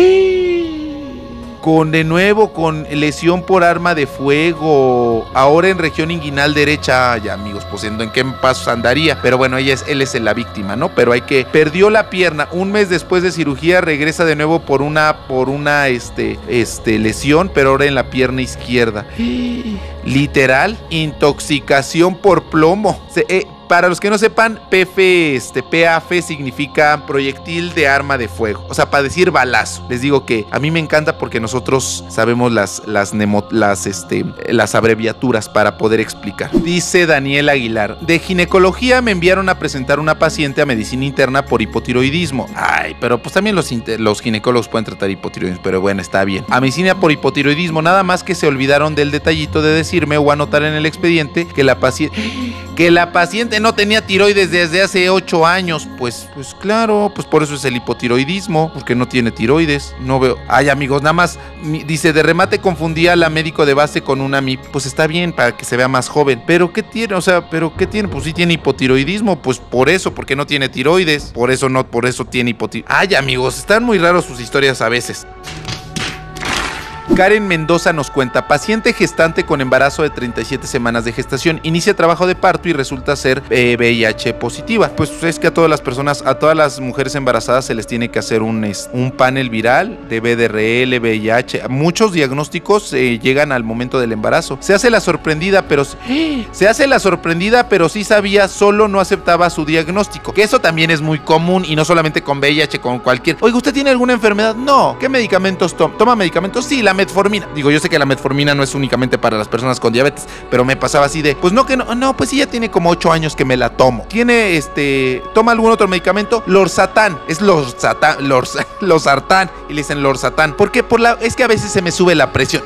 [SPEAKER 1] Con de nuevo, con lesión por arma de fuego. Ahora en región inguinal derecha. Ay, amigos, pues en, en qué pasos andaría. Pero bueno, ella es, él es la víctima, ¿no? Pero hay que... Perdió la pierna. Un mes después de cirugía regresa de nuevo por una, por una, este, este, lesión, pero ahora en la pierna izquierda. Literal, intoxicación por plomo. Se, eh, Para los que no sepan, P F, este, P A F significa proyectil de arma de fuego. O sea, para decir balazo. Les digo que a mí me encanta porque nosotros sabemos las, las, nemo, las, este, las abreviaturas para poder explicar. Dice Daniel Aguilar, de ginecología me enviaron a presentar una paciente a medicina interna por hipotiroidismo. Ay, pero pues también los, los ginecólogos pueden tratar hipotiroidismo, pero bueno, está bien. A medicina por hipotiroidismo, nada más que se olvidaron del detallito de decirme o anotar en el expediente que la paciente... Que la paciente no tenía tiroides desde hace ocho años. Pues, pues claro, pues por eso es el hipotiroidismo, porque no tiene tiroides. No veo. Ay, amigos, nada más, dice, de remate confundía a la médico de base con una M I P. Pues está bien, para que se vea más joven. ¿Pero qué tiene? O sea, ¿pero qué tiene? Pues sí tiene hipotiroidismo. Pues por eso, porque no tiene tiroides. Por eso no, por eso tiene hipotiroidismo. Ay, amigos, están muy raros sus historias a veces. Karen Mendoza nos cuenta, paciente gestante con embarazo de treinta y siete semanas de gestación, inicia trabajo de parto y resulta ser eh, V I H positiva. Pues es que a todas las personas, a todas las mujeres embarazadas se les tiene que hacer un, un panel viral de B D R L, V I H. Muchos diagnósticos eh, llegan al momento del embarazo. Se hace la sorprendida, pero se hace la sorprendida, pero sí sabía, solo no aceptaba su diagnóstico. Que eso también es muy común y no solamente con V I H, con cualquier. Oiga, ¿usted tiene alguna enfermedad? No. ¿Qué medicamentos toma? ¿Toma medicamentos? Sí, la metformina. Digo, yo sé que la metformina no es únicamente para las personas con diabetes, pero me pasaba así de, pues no que no, no, pues sí ya tiene como ocho años que me la tomo. ¿Tiene este, toma algún otro medicamento? Lorsatán, es Lorsatán, Lors, Losartán, y le dicen Lorsatán. ¿Por qué? Por la, es que a veces se me sube la presión.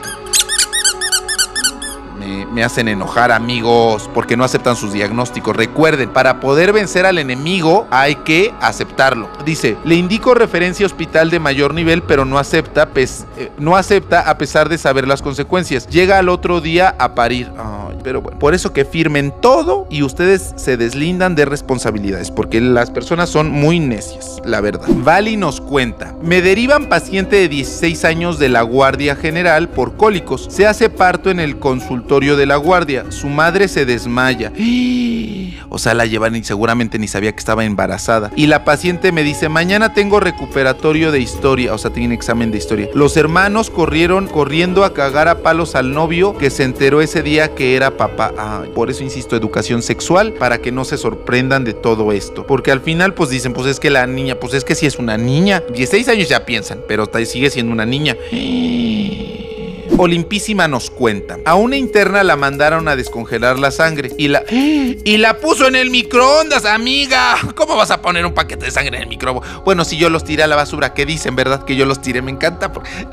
[SPEAKER 1] Me, me hacen enojar, amigos, porque no aceptan sus diagnósticos. Recuerden, para poder vencer al enemigo hay que aceptarlo. Dice, le indico referencia a hospital de mayor nivel, pero no acepta, pes, eh, no acepta a pesar de saber las consecuencias. Llega al otro día a parir. Ay, pero bueno, por eso que firmen todo y ustedes se deslindan de responsabilidades, porque las personas son muy necias, la verdad. Vali nos cuenta, me derivan paciente de dieciséis años de la Guardia General por cólicos. Se hace parto en el consultorio de la guardia, su madre se desmaya. O sea, la llevan y seguramente ni sabía que estaba embarazada. Y la paciente me dice, mañana tengo recuperatorio de historia, o sea, tiene examen de historia. Los hermanos corrieron corriendo a cagar a palos al novio que se enteró ese día que era papá. Ay, por eso insisto, educación sexual, para que no se sorprendan de todo esto. Porque al final pues dicen, pues es que la niña, pues es que si es una niña. dieciséis años ya piensan, pero sigue siendo una niña. Olimpísima nos cuenta, a una interna la mandaron a descongelar la sangre y la y la puso en el microondas, amiga. ¿Cómo vas a poner un paquete de sangre en el microondas? Bueno, si yo los tiré a la basura, ¿qué dicen, verdad? Que yo los tiré, me encanta.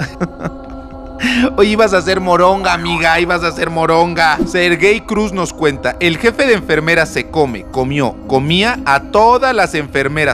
[SPEAKER 1] Hoy ibas a hacer moronga, amiga, ibas a hacer moronga. Sergey Cruz nos cuenta, el jefe de enfermeras se come, comió, comía a todas las enfermeras.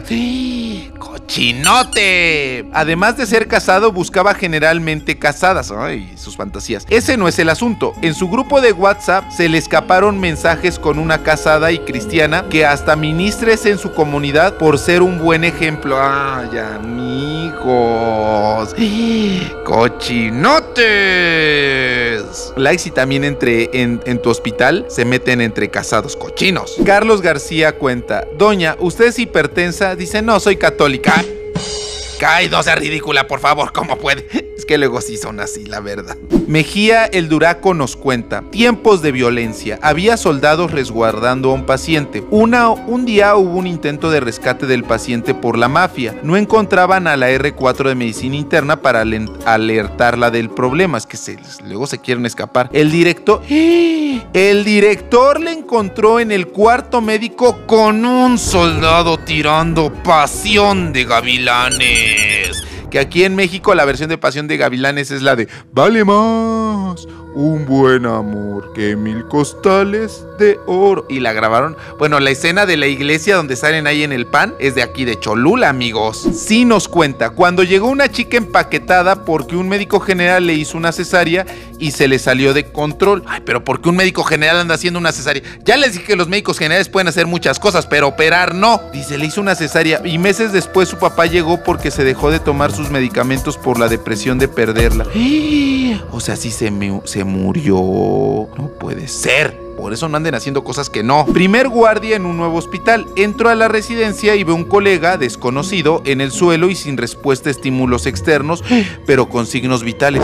[SPEAKER 1] ¡Cochinote! Además de ser casado, buscaba generalmente casadas. Ay, sus fantasías. Ese no es el asunto. En su grupo de WhatsApp se le escaparon mensajes con una casada y cristiana que hasta ministres en su comunidad por ser un buen ejemplo. Ay, amigos. ¡Cochinotes! Likes y también entre en, en tu hospital se meten entre casados cochinos. Carlos García cuenta, doña, ¿usted es hipertensa? Dice, no, soy católica. Ay, no sea ridícula, por favor, ¿cómo puede? Es que luego sí son así, la verdad. Mejía el Duraco nos cuenta: tiempos de violencia. Había soldados resguardando a un paciente. Una, un día hubo un intento de rescate del paciente por la mafia. No encontraban a la erre cuatro de medicina interna para alertarla del problema. Es que se, luego se quieren escapar. El director... El director le encontró en el cuarto médico con un soldado tirando Pasión de Gavilanes. Que aquí en México la versión de Pasión de Gavilanes es la de vale más un buen amor que mil costales de oro. Y la grabaron, bueno, la escena de la iglesia donde salen ahí en el pan es de aquí de Cholula, amigos. Sí nos cuenta, cuando llegó una chica empaquetada porque un médico general le hizo una cesárea y se le salió de control. Ay, pero ¿por qué un médico general anda haciendo una cesárea? Ya les dije que los médicos generales pueden hacer muchas cosas, pero operar no. Dice, le hizo una cesárea y meses después su papá llegó porque se dejó de tomar sus medicamentos por la depresión de perderla. O sea, sí se, me, se murió. No puede ser. Por eso no anden haciendo cosas que no. Primer guardia en un nuevo hospital. Entró a la residencia y ve un colega desconocido en el suelo y sin respuesta a estímulos externos, pero con signos vitales.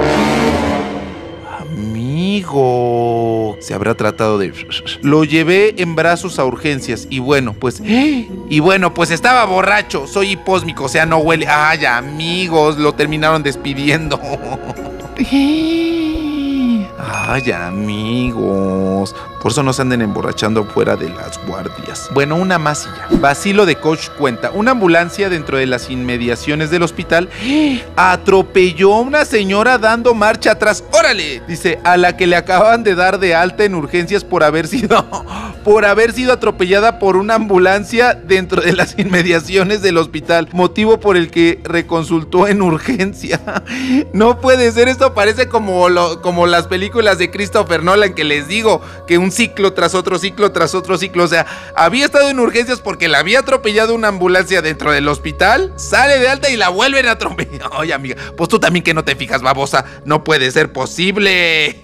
[SPEAKER 1] Amigo, se habrá tratado de... Lo llevé en brazos a urgencias y bueno, pues... Y bueno, pues estaba borracho. Soy hipósmico, o sea, no huele... Ay, amigos, lo terminaron despidiendo. Ay, amigos, por eso no se anden emborrachando fuera de las guardias. Bueno, una más y ya. Basilo de Coach cuenta: una ambulancia dentro de las inmediaciones del hospital atropelló a una señora dando marcha atrás. ¡Órale! Dice, a la que le acaban de dar de alta en urgencias por haber sido por haber sido atropellada por una ambulancia dentro de las inmediaciones del hospital, motivo por el que reconsultó en urgencia. No puede ser, esto parece como, lo, como las películas de Christopher Nolan, que les digo que un ciclo tras otro ciclo tras otro ciclo, o sea, había estado en urgencias porque la había atropellado una ambulancia dentro del hospital, sale de alta y la vuelven a atropellar. Oye, amiga, pues tú también que no te fijas, babosa, no puede ser posible.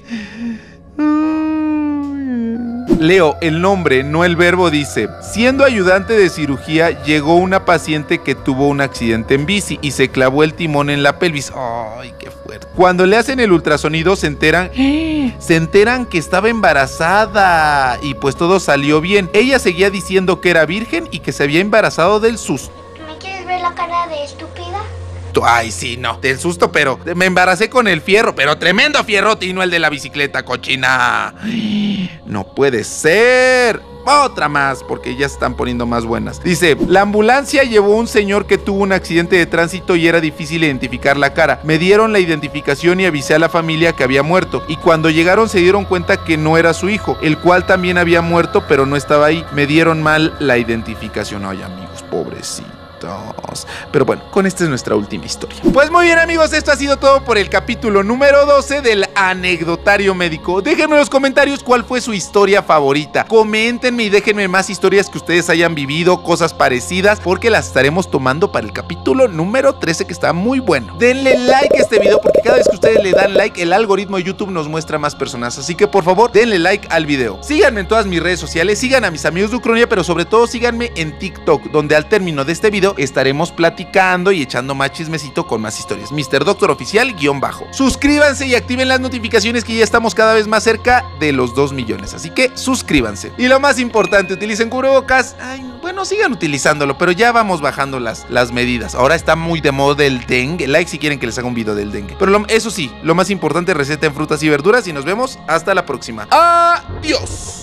[SPEAKER 1] Leo el nombre, no el verbo, dice: siendo ayudante de cirugía, llegó una paciente que tuvo un accidente en bici y se clavó el timón en la pelvis. ¡Ay, qué fuerte! Cuando le hacen el ultrasonido se enteran, se enteran que estaba embarazada y pues todo salió bien. Ella seguía diciendo que era virgen y que se había embarazado del susto.
[SPEAKER 8] ¿Me quieres ver la cara de estúpida?
[SPEAKER 1] Ay, sí, no, del susto, pero me embaracé con el fierro, pero tremendo fierrote y no el de la bicicleta, cochina. No puede ser. Otra más, porque ya se están poniendo más buenas. Dice, la ambulancia llevó a un señor que tuvo un accidente de tránsito y era difícil identificar la cara. Me dieron la identificación y avisé a la familia que había muerto. Y cuando llegaron se dieron cuenta que no era su hijo, el cual también había muerto, pero no estaba ahí. Me dieron mal la identificación. Ay, amigos, pobrecito. Pero bueno, con esta es nuestra última historia. Pues muy bien, amigos, esto ha sido todo por el capítulo número doce del anecdotario médico. Déjenme en los comentarios cuál fue su historia favorita. Coméntenme y déjenme más historias que ustedes hayan vivido, cosas parecidas, porque las estaremos tomando para el capítulo número trece, que está muy bueno. Denle like a este video, porque cada vez que ustedes le dan like, el algoritmo de YouTube nos muestra más personas. Así que por favor, denle like al video. Síganme en todas mis redes sociales, sigan a mis amigos de Ucronia, pero sobre todo síganme en TikTok, donde al término de este video estaremos platicando y echando más chismecito con más historias. mister Doctor Oficial guión bajo. Suscríbanse y activen las notificaciones, que ya estamos cada vez más cerca de los dos millones. Así que suscríbanse. Y lo más importante, utilicen cubrebocas. Ay, bueno, sigan utilizándolo, pero ya vamos bajando las, las medidas. Ahora está muy de moda el dengue. Like si quieren que les haga un video del dengue. Pero lo, eso sí, lo más importante, receten frutas y verduras y nos vemos hasta la próxima. ¡Adiós!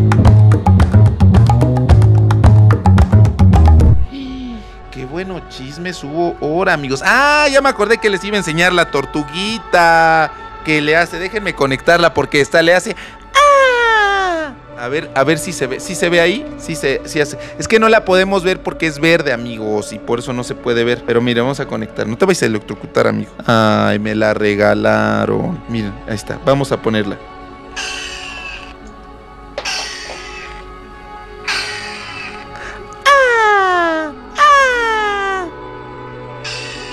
[SPEAKER 1] Qué bueno chismes hubo ahora, amigos. Ah, ya me acordé que les iba a enseñar la tortuguita que le hace. Déjenme conectarla porque esta le hace. ¡Ah! A ver, a ver si se ve. ¿Sí se ve ahí? Sí se sí hace. Es que no la podemos ver porque es verde, amigos, y por eso no se puede ver. Pero mire, vamos a conectar. No te vayas a electrocutar, amigo. Ay, me la regalaron. Miren, ahí está. Vamos a ponerla.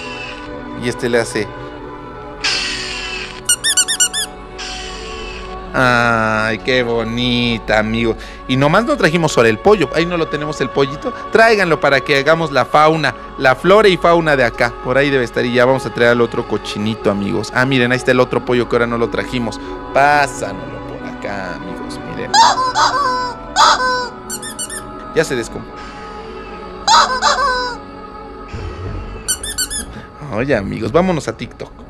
[SPEAKER 1] Y este le hace. Ay, qué bonita, amigos. Y nomás no trajimos solo el pollo. Ahí no lo tenemos el pollito. Tráiganlo para que hagamos la fauna, la flora y fauna de acá. Por ahí debe estar y ya vamos a traer al otro cochinito, amigos. Ah, miren, ahí está el otro pollo que ahora no lo trajimos. Pásanoslo por acá, amigos, miren. Ya se descompuso. Oye, amigos, vámonos a TikTok.